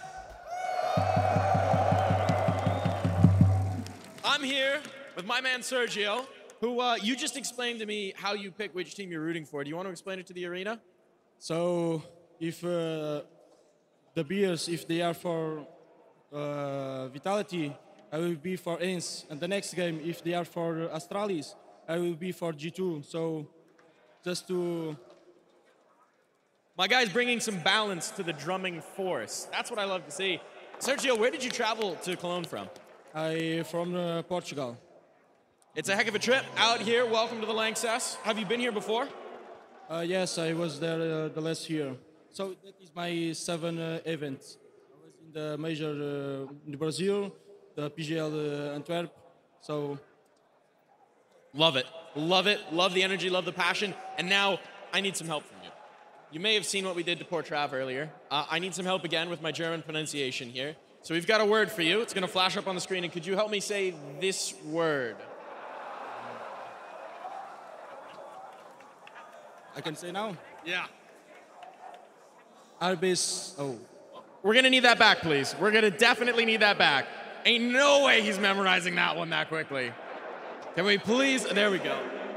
I'm here with my man Sergio, who you just explained to me how you pick which team you're rooting for. Do you want to explain it to the arena? So, if the beers, if they are for Vitality, I will be for Ains. And the next game, if they are for Astralis, I will be for G2. So, just to... My guy's bringing some balance to the drumming force. That's what I love to see. Sergio, where did you travel to Cologne from? I from Portugal. It's a heck of a trip out here. Welcome to the Lanxess. Have you been here before? Yes, I was there the last year. So that is my 7th event. I was in the major in Brazil, the PGL Antwerp. So love it, love it, love the energy, love the passion. And now I need some help from you. You may have seen what we did to poor Trav earlier. I need some help again with my German pronunciation here. So we've got a word for you. It's going to flash up on the screen. And could you help me say this word? I can say now? Yeah. Arbis. Oh. We're going to need that back, please. We're going to definitely need that back. Ain't no way he's memorizing that one that quickly. Can we please? There we go.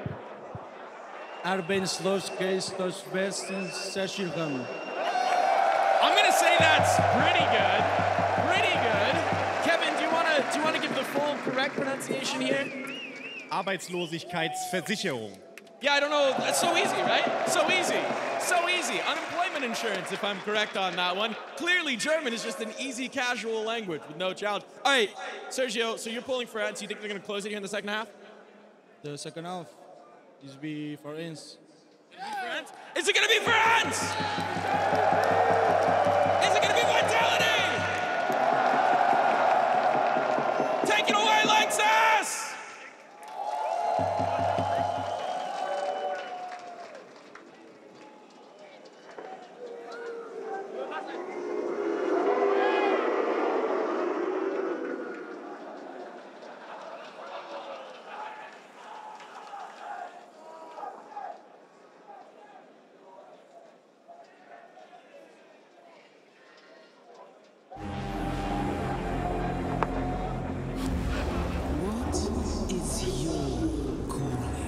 I'm gonna say that's pretty good. Pretty good. Kevin, do you want to give the full correct pronunciation here? Arbeitslosigkeitsversicherung. Yeah, I don't know. That's so easy, right? So easy. So easy. Unemployment insurance, if I'm correct on that one. Clearly, German is just an easy, casual language with no challenge. All right, Sergio, so you're pulling for Ants. You think they're going to close it here in the second half? The second half is be for Ants. Is it going to be for Ants? Is it going to be Vitality? Take it away, Lanxess! What is your calling?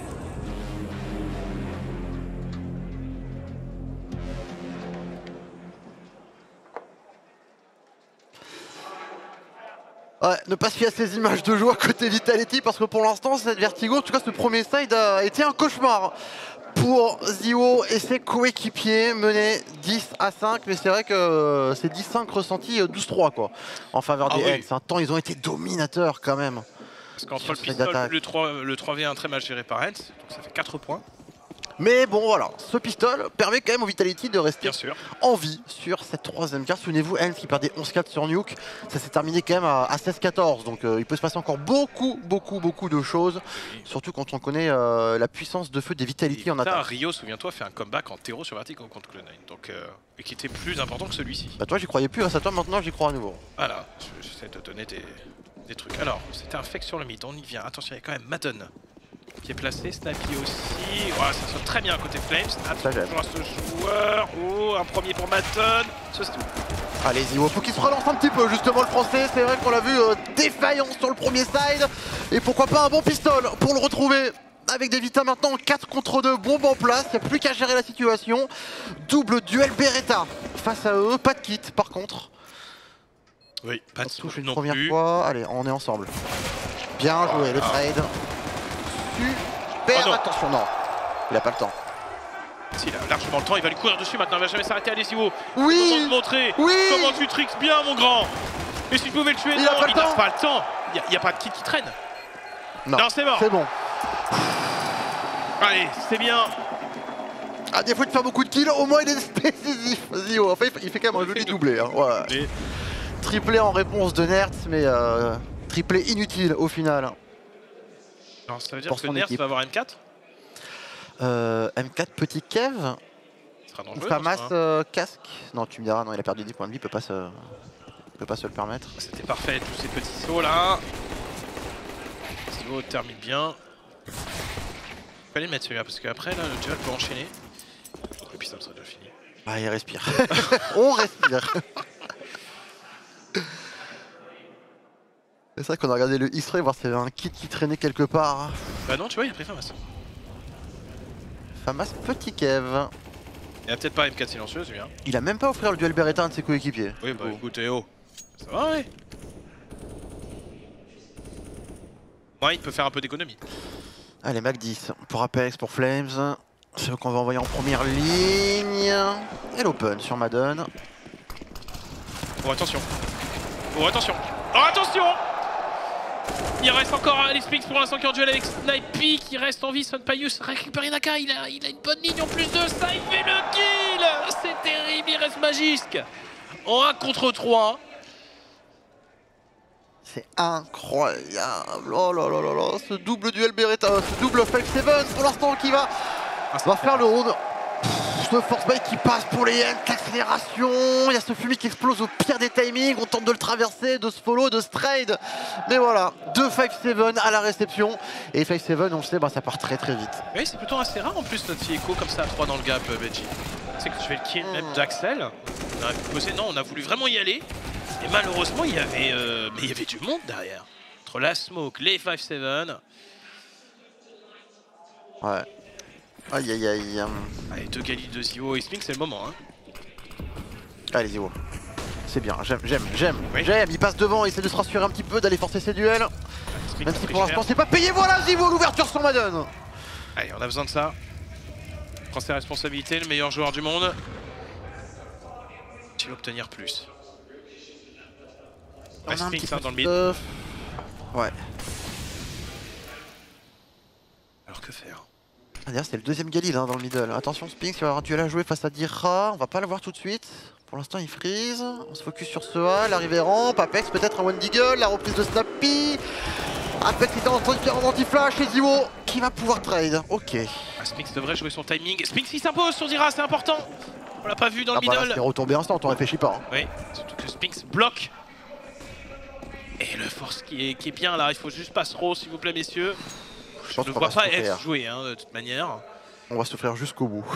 Ouais, ne pas se fier à ces images de joie côté Vitality parce que pour l'instant cette Vertigo, en tout cas ce premier side a été un cauchemar pour Ziwo et ses coéquipiers, menés 10-5, mais c'est vrai que c'est 10-5 ressentis 12-3 quoi, en faveur des Ents. Un temps ils ont été dominateurs quand même. Parce qu'entre le pistol, le 3v1 très mal géré par Ents, donc ça fait 4 points. Mais bon voilà, ce pistol permet quand même au Vitality de rester en vie sur cette troisième carte. Souvenez-vous, Ents qui perdait 11-4 sur Nuke, ça s'est terminé quand même à 16-14. Donc il peut se passer encore beaucoup de choses. Surtout quand on connaît la puissance de feu des Vitality en attaque. Rio, souviens-toi, fait un comeback en terreau sur Vertigo contre Cloud9. Donc, et qui était plus important que celui-ci. Bah toi j'y croyais plus, grâce à toi maintenant j'y crois à nouveau. Voilà, j'essaie de donner des trucs. Alors, c'était un fake sur le mid, on y vient. Attention, il y a quand même Madden qui est placé, Snappy aussi. Oh, ça sonne très bien côté Flames. Attention à ce joueur. Oh, un premier pour Madden. Allez Ziwo, faut qu'il se relance un petit peu justement le français. C'est vrai qu'on l'a vu défaillant sur le premier side. Et pourquoi pas un bon pistol pour le retrouver. Avec des Vita maintenant 4 contre 2, bombe en place, il n'y a plus qu'à gérer la situation. Double duel Beretta face à eux, pas de kit par contre. Oui, pas de touche une non première plus. fois, allez on est ensemble. Bien joué le trade. Super, attention, non, il a pas le temps. S'il a largement le temps, il va lui courir dessus maintenant, il va jamais s'arrêter. Allez Ziwo, oui, comment te montrer comment tu tricks bien mon grand. Et si tu pouvais le tuer, il n'a pas le temps. Il n'y a pas de kit qui traîne. Non, c'est mort. C'est bon. Allez, c'est bien. À défaut de faire beaucoup de kills, au moins il est décisif. Ziwo, en fait, il fait quand même un joli doublé. Hein. Ouais. Triplé en réponse de Nertz, mais triplé inutile au final. Alors, ça veut dire que Nertz va avoir M4 M4 petit Kev. Ou Famas casque. Non, tu me diras, non, il a perdu 10 points de vie, il peut pas se le permettre. C'était parfait, tous ces petits sauts là. Ziwo termine bien. Fallait le mettre celui-là parce qu'après là le duel peut enchaîner. Et puis ça sera déjà fini. Ah il respire. On respire. C'est vrai qu'on a regardé le X-ray voir s'il y avait un kit qui traînait quelque part. Bah non tu vois il a pris Famas. Famas petit Kev. Il a peut-être pas M4 silencieuse lui hein. Il a même pas offert le duel Beretta à un de ses coéquipiers. Oui bah écoute Théo. Ça va ouais. Ouais il peut faire un peu d'économie. Allez, Mac 10 pour Apex, pour Flames. C'est eux qu'on va envoyer en première ligne. Et l'open sur Madden. Oh attention. Oh attention. Oh attention. Il reste encore les Spinks pour l'instant qui est en duel avec Snipey qui reste en vie. Sonpayus récupère Inaka. Il a une bonne ligne en plus de ça. Il fait le kill. C'est terrible. Il reste Magisk. En 1 contre 3. C'est incroyable. Oh là là là là. Ce double duel Beretta, ce double 5-7 pour l'instant qui va faire le round. Ce force bite qui passe pour les Ents, l'accélération. Il y a ce fumier qui explose au pire des timings. On tente de le traverser, de se follow, de se trade. Mais voilà, 2 5-7 à la réception. Et 5-7, on le sait, bah, ça part très très vite. Oui, c'est plutôt assez rare en plus notre fille écho comme ça à 3 dans le gap, Benji. C'est que je fais le kill même d'Axel. On aurait pu poser, non, on a voulu vraiment y aller. Et malheureusement, il y avait du monde derrière. Entre la smoke, les 5-7. Ouais. Aïe aïe aïe. Allez, 2 galis de Ziwo et Spink, c'est le moment. Hein. Allez Ziwo. C'est bien, j'aime. Oui. Il passe devant, il essaie de se rassurer un petit peu, d'aller forcer ses duels. Spink, même si pour l'instant c'est pas payé, voilà Ziwo, l'ouverture sur Madden. Allez, on a besoin de ça. Prends ses responsabilités, le meilleur joueur du monde. Tu veux obtenir plus. Ouais, Spink dans le mid. Ouais. Alors que faire? D'ailleurs c'est le deuxième Galil hein, dans le middle. Attention Spink, il va avoir un duel à jouer face à Dira. On va pas le voir tout de suite. Pour l'instant il freeze. On se focus sur ce A, l'arrivée rampe, Apex peut-être un One Deagle, la reprise de Snappy. Apex est en train de faire un anti-flash et Ziwo qui va pouvoir trade. Ok. Spinks devrait jouer son timing. Spinks qui s'impose sur Dira, c'est important. On l'a pas vu dans le middle. C'est retombé instant, on réfléchit pas. Hein. Oui, surtout que Spinks bloque. Et le force qui est bien là, il faut juste pas trop s'il vous plaît messieurs. Je ne vois pas F jouer hein, de toute manière. On va souffrir jusqu'au bout.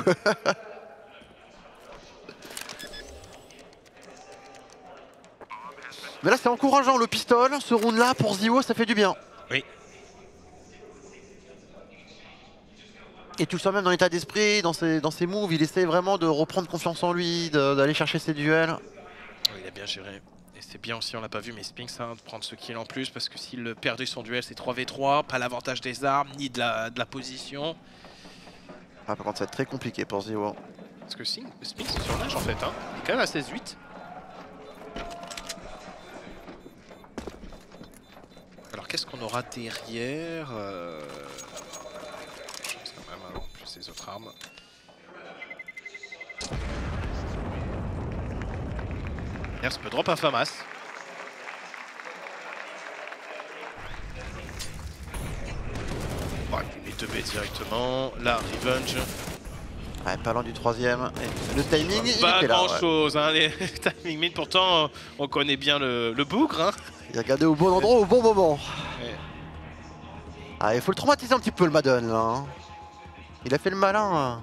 Mais là c'est encourageant le pistol, ce round là pour Ziwo ça fait du bien. Oui. Et tu le sens même dans l'état d'esprit, dans ses moves, il essaie vraiment de reprendre confiance en lui, d'aller chercher ses duels. Oui, il a bien géré. Et c'est bien aussi, on l'a pas vu, mais Spinks de prendre ce kill en plus parce que s'il perdait son duel, c'est 3v3, pas l'avantage des armes ni de la position. Ah, par contre, ça va être très compliqué pour Ziwo. Parce que Spinks est sur l'âge en fait, hein. Il est quand même à 16-8. Alors qu'est-ce qu'on aura derrière je pense quand même, en plus les autres armes. Derrière, ça peut drop un FAMAS. Ouais, il met 2B directement. Là, Revenge. Ouais, pas loin du troisième. Et le timing, il Pas était là. grand chose, hein, les timing mid. Pourtant, on connaît bien le bougre. Hein. Il a regardé au bon endroit, au bon moment. Ouais. Ah, il faut le traumatiser un petit peu, le Madden, là. Hein. Il a fait le malin.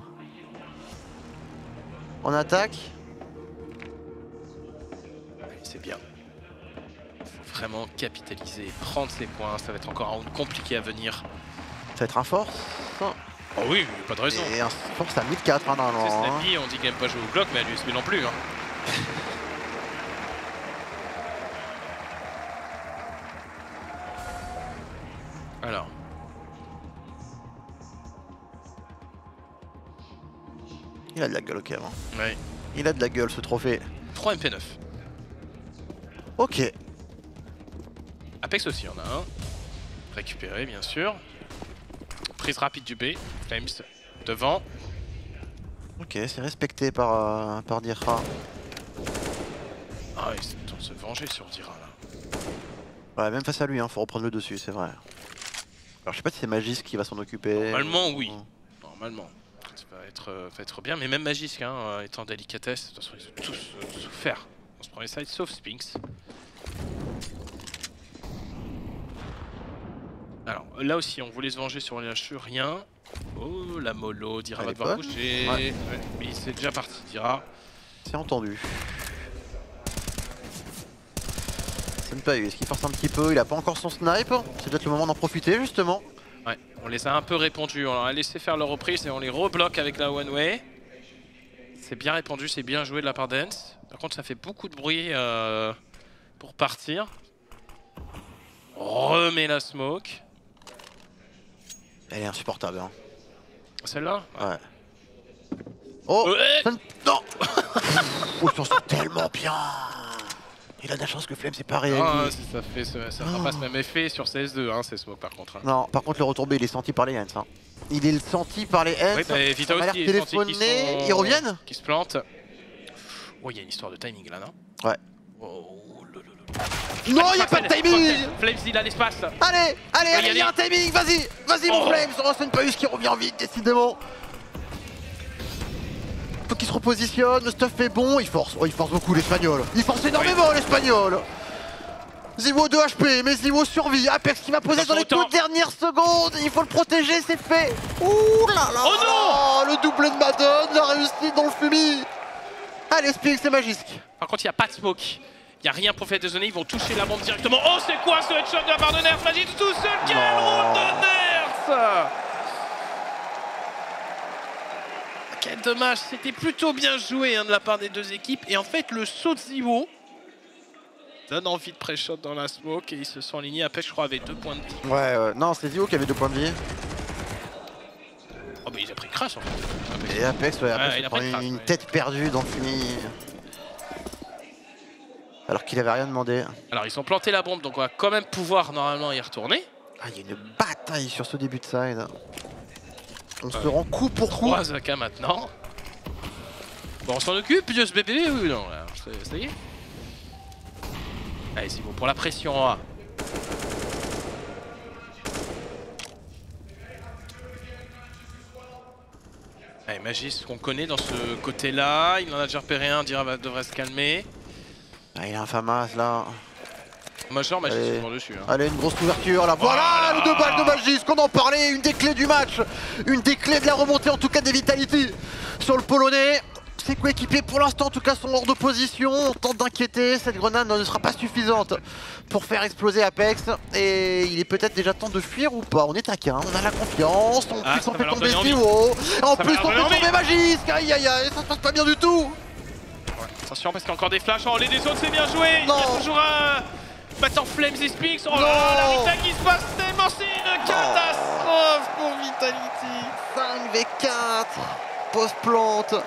On attaque. C'est bien. Il faut vraiment capitaliser, prendre ses points. Ça va être encore un round compliqué à venir. Ça va être un force. Oh oui, pas de raison. Et un force à 1004, hein, normalement. C'est Snappy, on dit qu'il n'aime pas jouer au Glock, mais à l'USB non plus. Hein. Alors. Il a de la gueule, ok, avant. Ouais. Il a de la gueule, ce trophée. 3 MP9. Ok. Apex aussi, on a un. Récupéré, bien sûr. Prise rapide du B. Flames devant. Ok, c'est respecté par Dira. Ah, il est temps de se venger sur Dira là. Ouais, même face à lui, hein, faut reprendre le dessus, c'est vrai. Alors je sais pas si c'est Magis qui va s'en occuper. Normalement, oui. Normalement. Ça va être bien, mais même Magisk, hein, étant délicatesse, de toute façon, ils ont tous souffert dans ce premier side, sauf Spinks. Alors, là aussi, on voulait se venger sur les HE, rien. Oh, la mollo, Dira va devoir bouger. Ouais. Ouais, mais c'est déjà parti, Dira. C'est entendu. Senpai, est-ce qu'il force un petit peu? Il a pas encore son snipe. C'est peut-être le moment d'en profiter, justement. Ouais, on les a un peu répandus, on leur a laissé faire leur reprise et on les rebloque avec la one way. C'est bien répandu, c'est bien joué de la part d'Ens. Par contre, ça fait beaucoup de bruit pour partir. Remet la smoke. Elle est insupportable, hein. Celle-là? Ouais. Oh Ouais. Non. Oh, il s'en sort tellement bien. Il a de la chance que Flame s'est pas réagi. Ah, ça fera pas ce même effet sur CS2, hein, ces smokes par contre. Hein. Non, par contre le retourné il est senti par les Hens. Hein. Il est senti par les Hens. Oui, bah, Vita on a l'air aussi est senti téléphoné. Ils reviennent? Qui se plantent. Oh, il y a une histoire de timing là, non? Ouais. Oh, non, il n'y a pas de timing. Flames, il a l'espace. Allez, allez, il y a aller. un timing, vas-y, vas-y mon Flames. Oh, c'est une Paus qui revient vite, décidément. Faut qu'il se repositionne, le stuff est bon, il force beaucoup l'espagnol. Il force énormément l'espagnol. Ziwo 2 HP, mais Ziwo survit. Apex qui va poser dans les toutes dernières secondes. Il faut le protéger, c'est fait. Ouh là là. Oh non, le doublé de Madden, la réussite dans le fumier. Allez, Spinks, c'est Magisk. Par contre, il n'y a pas de smoke. Il n'y a rien pour faire dézonner, ils vont toucher la bombe directement. Oh, c'est quoi ce headshot de la part de Nerf? Magisk tout seul, quel round de Nerf! Quel dommage, c'était plutôt bien joué hein, de la part des deux équipes. Et en fait, le saut de Ziwo donne envie de pré-shot dans la smoke et ils se sont alignés. Apex, je crois, avait 2 points de vie. Ouais, non, c'est Ziwo qui avait 2 points de vie. Oh, bah il a pris crash en fait. Et Apex, ouais, Apex il a prend pris crash, une ouais. tête perdue dans le fumier. Alors qu'il avait rien demandé. Alors, ils ont planté la bombe, donc on va quand même pouvoir normalement y retourner. Ah, il y a une bataille sur ce début de side. On se rend coup pour coup. 3 AK maintenant. Bon, on s'en occupe, ce bébé ou non là, ça y est. Allez, c'est bon pour la pression. Hein. Allez, Magis, qu'on connaît dans ce côté-là. Il en a déjà repéré un, Dira devrait se calmer. Ah, il a un FAMAS là. Major, Magis, Allez. c'est pour dessus. Hein. Allez, une grosse ouverture là. Voilà, les 2 balles de Magis, qu'on en parlait. Une des clés du match. Une des clés de la remontée, en tout cas des Vitality. Sur le Polonais. Ses coéquipiers pour l'instant en tout cas sont hors de position, on tente d'inquiéter, cette grenade ne sera pas suffisante pour faire exploser Apex et il est peut-être déjà temps de fuir ou pas, on est taquin, on a la confiance, en plus on fait tomber Ziwo, en plus on fait tomber Magisk, aïe aïe aïe, ça se passe pas bien du tout. Ouais, Attention parce qu'il y a encore des flashs. Oh, les deux autres, c'est bien joué. Non. Il y a toujours un. Maintenant Flames et Spinks. Oh là là, la Rita qui se passe tellement. C'est une catastrophe pour Vitality. 5v4. Post-plante.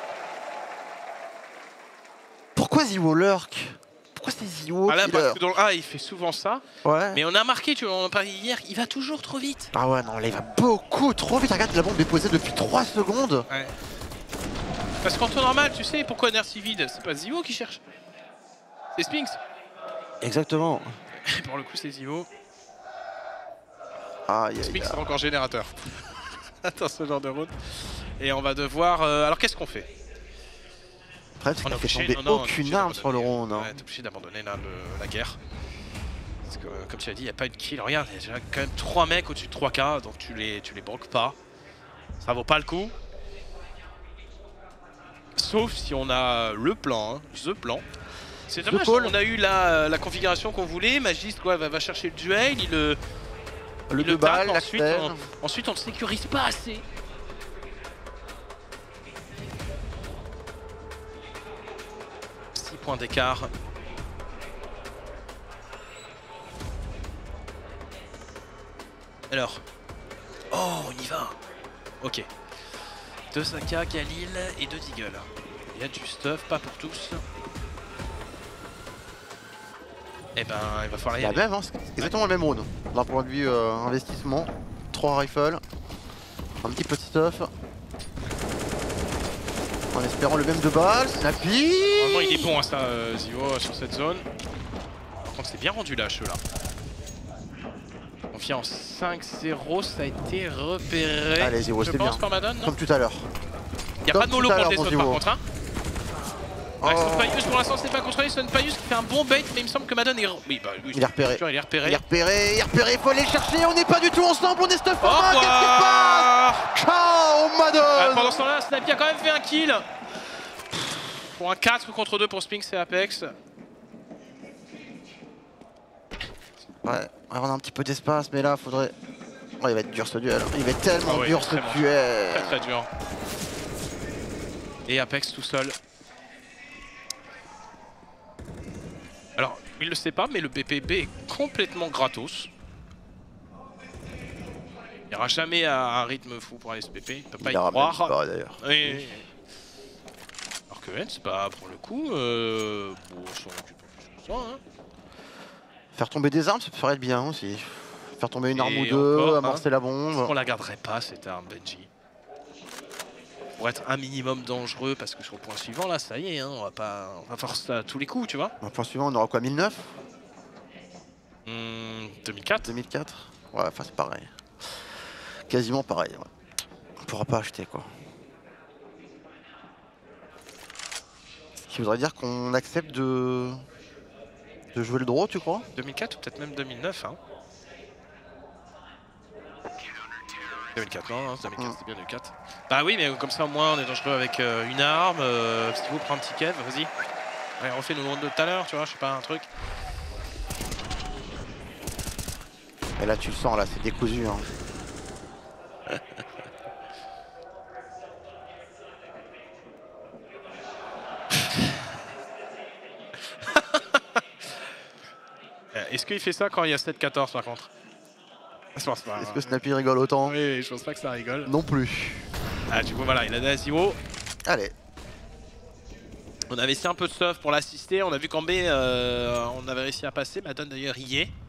Pourquoi Ziwo lurk? Pourquoi c'est Ziwo Ah là, qui parce lurk? que dans le A, il fait souvent ça. Ouais. Mais on a marqué, tu vois, on en a parlé hier, il va toujours trop vite. Ah ouais, non, là il va beaucoup trop vite. Regarde, la bombe est posée depuis 3 secondes. Ouais. Parce qu'en temps normal, tu sais pourquoi nerf si vide? C'est pas Ziwo qui cherche. C'est Spinks. Exactement. Pour le coup, c'est Ziwo. Aïe, aïe, Spinks aïe. c'est encore générateur. Attends, ce genre de route. Et on va devoir. Alors, qu'est-ce qu'on fait? Après, parce On qu'il est a fait obligé, tomber non, on est aucune obligé arme sur le d'abandonner. round. Hein. Ouais, t'es obligé d'abandonner là la guerre. Parce que, comme tu as dit, il n'y a pas une kill. Regarde, il y a déjà quand même 3 mecs au-dessus de 3K, donc tu les broques pas. Ça vaut pas le coup. Sauf si on a le plan, hein, the plan. C'est dommage, call. on a eu la configuration qu'on voulait. Magist quoi, va chercher le duel, il le Le tape, ball, ensuite on ne sécurise pas assez. Points d'écart. Alors. Oh, on y va. Ok. 2 Saka, Khalil et 2 Deagle. Il y a du stuff, pas pour tous. Eh ben, il va falloir y La aller. même, hein, c'est exactement le même round. D'un point de vue investissement. 3 rifles. Un petit peu de stuff. En espérant le même de balles. Snappy. Normalement, il est bon à ça, Zivo, sur cette zone. Par contre, c'est bien rendu là, là. On vient en 5-0, ça a été repéré. Allez, Zivo, je c'est pense, bien. par Madone, non? Comme tout à l'heure. Il n'y a Comme pas de mollo tout à pour le l'heure, descendre par mon contre. Hein. Ouais, Sunpaius pour l'instant c'est pas contrôlé, Sunpaius qui fait un bon bait, mais il me semble que Madone est. Oui, bah oui, Il est repéré. sûr, il est repéré. Il est repéré, il est repéré, il faut aller le chercher. On n'est pas du tout ensemble, on est stuff Au en main. Qu'est-ce qui se revoir. passe? Ciao, Madone. Pendant ce temps-là, Snappy a quand même fait un kill. Pour un 4 contre 2 pour Spinks et Apex. Ouais, on a un petit peu d'espace, mais là, faudrait. Oh, il va être dur ce duel. Il va être tellement Ah ouais, dur ce extrêmement duel. Très très dur. Et Apex tout seul. Alors, il le sait pas, mais le PPB est complètement gratos. Il n'ira jamais à un rythme fou pour aller se PP, il peut pas y croire. Pas, d'ailleurs. Oui. Alors que Hens, bah pour le coup, bon, on s'en occupe pas plus que ça. Hein. Faire tomber des armes, ça ferait être bien aussi. Faire tomber une arme Et ou deux, encore, amorcer la bombe. On la garderait pas cette arme, Benji. Pour être un minimum dangereux, parce que sur le point suivant, là, ça y est, hein, on va faire ça à tous les coups, tu vois. Au point suivant, on aura quoi, 1009 2004 2004. Ouais, enfin c'est pareil. Quasiment pareil. Ouais. On pourra pas acheter quoi. Ce qui voudrait dire qu'on accepte de jouer le draw, tu crois? 2004 ou peut-être même 2009, hein. 2004, non, 2004, c'est bien 2004. Bah oui, mais comme ça au moins on est dangereux avec une arme. Si vous prend un petit kev, vas-y. Allez, refais nos rounds de tout à l'heure, tu vois, je sais pas, un truc. Et là tu le sens, là c'est décousu. Hein. Est-ce qu'il fait ça quand il y a 7-14 par contre? Je pense pas. Est-ce que Snappy rigole autant? Oui, je pense pas que ça rigole. Non plus. Ah, du coup, voilà, il a des Ziwo. Allez. On avait essayé un peu de stuff pour l'assister. On a vu qu'en B, on avait réussi à passer. Madone d'ailleurs y est.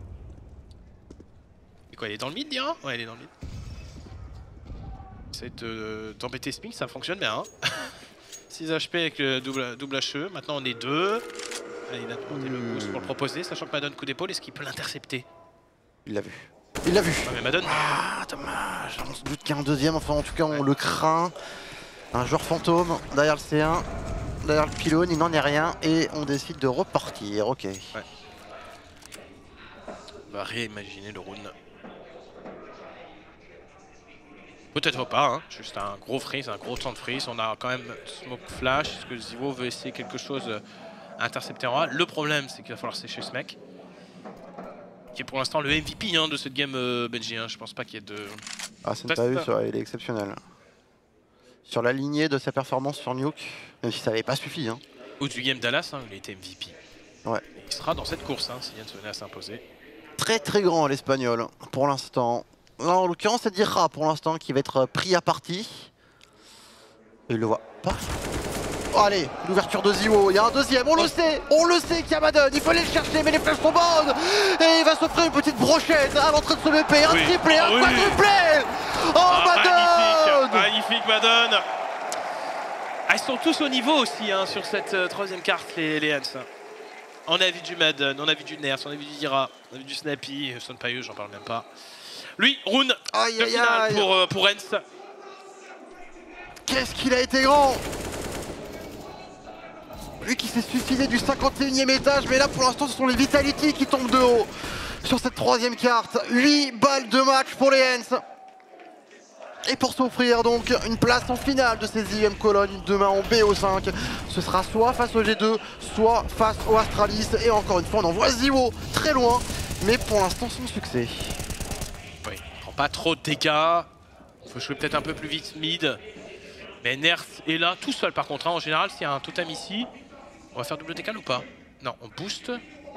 Et quoi, il est dans le mid, dira? Ouais, il est dans le mid. Essaye d'embêter Spink, ça fonctionne bien. Hein. 6 HP avec le double HE. Maintenant, on est 2. Allez, il a demandé le boost pour le proposer, sachant que Madone coup d'épaule, est-ce qu'il peut l'intercepter? Il l'a vu. Il l'a vu. Ouais, mais Madone. Ah, dommage. On se doute qu'il y a un deuxième. Enfin, en tout cas, on le craint. Un joueur fantôme derrière le C1. Derrière le pylône, il n'en est rien. Et on décide de repartir. Ok. Ouais. On va réimaginer le round. Peut-être pas, hein. Juste un gros freeze, un gros temps de freeze. On a quand même smoke flash. Est-ce que Zivo veut essayer quelque chose à intercepter en A? Le problème, c'est qu'il va falloir sécher ce mec. Qui est pour l'instant le MVP hein, de cette game Benji. Hein. Je pense pas qu'il y ait de. Ah, c'est pas vu, il est exceptionnel. Sur la lignée de sa performance sur Nuke, même si ça n'avait pas suffi. Hein. Ou du game Dallas, hein, il a été MVP. Ouais. Et il sera dans cette course hein, s'il vient de se venir à s'imposer. Très très grand l'Espagnol pour l'instant. Là en l'occurrence c'est Dira pour l'instant qui va être pris à partie. Et il le voit pas. Oh, allez, l'ouverture de Ziwo, il y a un deuxième, on le sait qu'il y a Madden, il faut aller le chercher mais les flèches sont bonnes. Et il va s'offrir une petite brochette à l'entrée de ce BP, un triplé, un quadruplé. Oh Madden, magnifique Madden. Ils sont tous au niveau aussi hein, sur cette troisième carte les Hens. On a vu du Madden, on a vu du Ners, on a vu du Dira, on a vu du Snappy, Sonpaius, j'en parle même pas. Lui, Rune, de finale pour Hens. Qu'est-ce qu'il a été grand! Lui qui s'est suicidé du 51e étage, mais là pour l'instant ce sont les Vitality qui tombent de haut sur cette troisième carte. 8 balles de match pour les Hens. Et pour s'offrir donc une place en finale de ces IEM Cologne demain en BO5. Ce sera soit face au G2, soit face au Astralis. Et encore une fois on envoie Ziwo très loin, mais pour l'instant sans succès. Oui, il prend pas trop de dégâts. Il faut jouer peut-être un peu plus vite mid. Mais Ners est là tout seul par contre. Hein. En général s'il y a un totem ici, on va faire double décal ou pas? Non, on boost.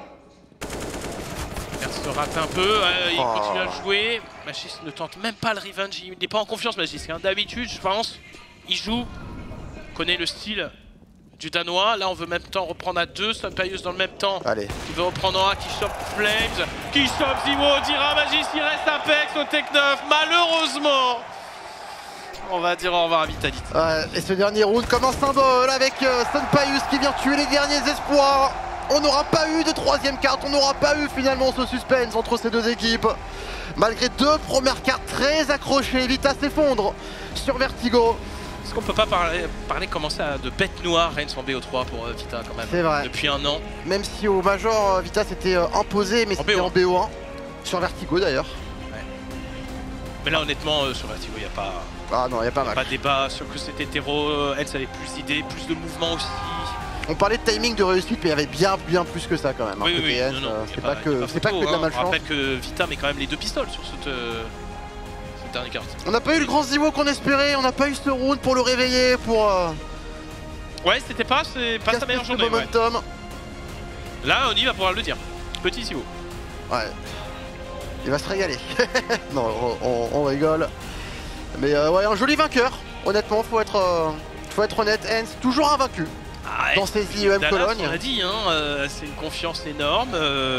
Ners se rate un peu, il continue à le jouer. Magis ne tente même pas le revenge, il n'est pas en confiance Magis. Hein. D'habitude je pense, il joue, connaît le style du Danois. Là on veut en même temps reprendre à deux, Sonpaius dans le même temps. Allez. Qui veut reprendre en A, qui chope Flames, qui chope Ziwo, Dira, Magis, il reste Apex au Tech 9, malheureusement. On va dire au revoir à Vitality. Et ce dernier round comme un symbole avec Sonpaius qui vient tuer les derniers espoirs. On n'aura pas eu de troisième carte, on n'aura pas eu finalement ce suspense entre ces deux équipes. Malgré deux premières cartes très accrochées, Vita s'effondre sur Vertigo. Est-ce qu'on peut pas commencer de bête noire Hens en BO3 pour Vita quand même? C'est vrai. Depuis un an. Même si au Major, Vita s'était imposé, mais c'était en BO1. Sur Vertigo d'ailleurs. Ouais. Mais là honnêtement, sur Vertigo, il n'y a pas... Ah non, il n'y a pas mal. Pas de débat sur que c'était hétéro, Hens avait plus d'idées, plus de mouvements aussi. On parlait de timing de réussite, mais il y avait bien plus que ça quand même. Oui, oui, c'est pas que de la malchance. On rappelle que Vita met quand même les deux pistoles sur cette dernière carte. On n'a pas eu le grand Ziwo qu'on espérait, on n'a pas eu ce round pour le réveiller, pour... Ouais, c'était pas sa meilleure journée. Momentum. Ouais. Là, Oni va pouvoir le dire. Petit Ziwo. Ouais. Il va se régaler. Non, on rigole. Mais ouais, un joli vainqueur. Honnêtement, faut être honnête. Hens, toujours invaincu. Dans ces IEM Cologne. On l'a dit, hein, c'est une confiance énorme.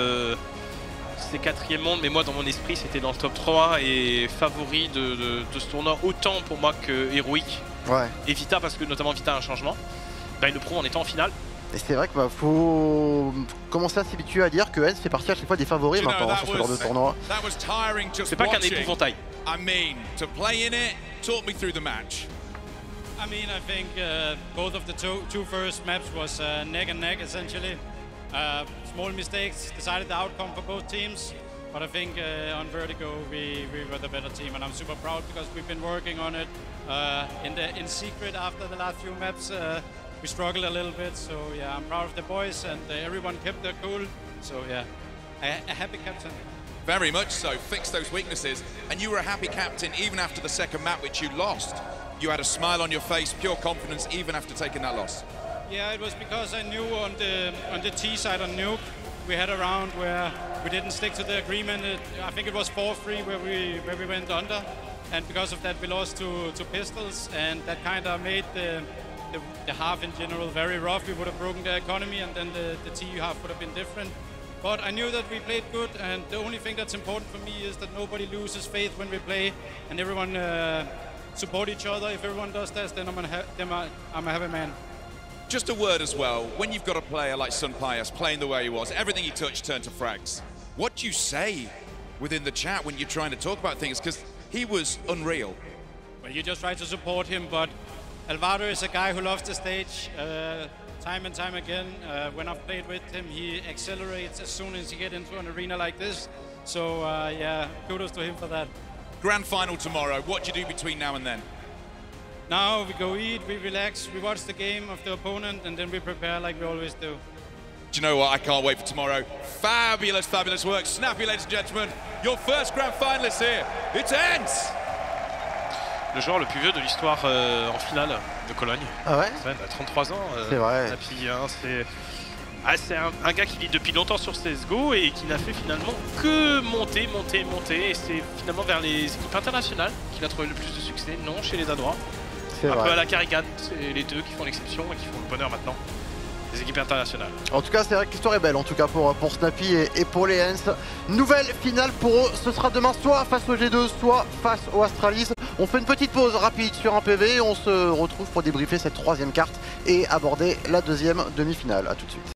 C'est 4e monde, mais moi dans mon esprit c'était dans le top 3 et favori de ce tournoi autant pour moi que Heroic. Ouais. Et Vita, parce que notamment Vita a un changement. Bah, il le prouve en étant en finale. Et c'est vrai qu'il faut commencer à s'habituer à dire que Hens fait partie à chaque fois des favoris maintenant sur ce genre de tournoi. C'est pas qu'un épouvantail. I mean, to play in it, talk me through the match. I mean, I think both of the two first maps was neck and neck essentially. Small mistakes decided the outcome for both teams, but I think on Vertigo we were the better team, and I'm super proud because we've been working on it in secret after the last few maps. We struggled a little bit, so yeah, I'm proud of the boys and everyone kept their cool. So yeah, a happy captain. Very much so, fixed those weaknesses, and you were a happy captain even after the second map which you lost. You had a smile on your face, pure confidence even after taking that loss. Yeah, it was because I knew on the T side on Nuke, we had a round where we didn't stick to the agreement. I think it was 4-3 where we went under, and because of that we lost to Pistols, and that kind of made the half in general very rough. We would have broken the economy, and then the T half would have been different. But I knew that we played good, and the only thing that's important for me is that nobody loses faith when we play, and everyone support each other. If everyone does that, then I'm a happy man. Just a word as well, when you've got a player like Sonpaius playing the way he was, everything he touched turned to frags. What do you say within the chat when you're trying to talk about things? Because he was unreal. Well, you just try to support him, but Alvaro is a guy who loves the stage. Time and time again, when I've played with him, he accelerates as soon as he gets into an arena like this. So yeah, kudos to him for that. Grand final tomorrow. What do you do between now and then? Now we go eat, we relax, we watch the game of the opponent, and then we prepare like we always do. Do you know what? I can't wait for tomorrow. Fabulous, fabulous work. Snappy, ladies and gentlemen. Your first grand finalist here. It's Hens. Le joueur le plus vieux de l'histoire en finale de Cologne. Ah ouais? Ouais, il a 33 ans. C'est vrai. Napi, hein, c'est un gars qui vit depuis longtemps sur CSGO et qui n'a fait finalement que monter. Et c'est finalement vers les équipes internationales qu'il a trouvé le plus de succès, non chez les Danois. C'est Un vrai. peu à la Carrigan, c'est les deux qui font l'exception et qui font le bonheur maintenant. Des équipes internationales. En tout cas, c'est vrai que l'histoire est belle, en tout cas pour Snappy et pour les Hens. Nouvelle finale pour eux, ce sera demain soit face au G2, soit face au Astralis. On fait une petite pause rapide sur un PV et on se retrouve pour débriefer cette troisième carte et aborder la deuxième demi-finale. A tout de suite.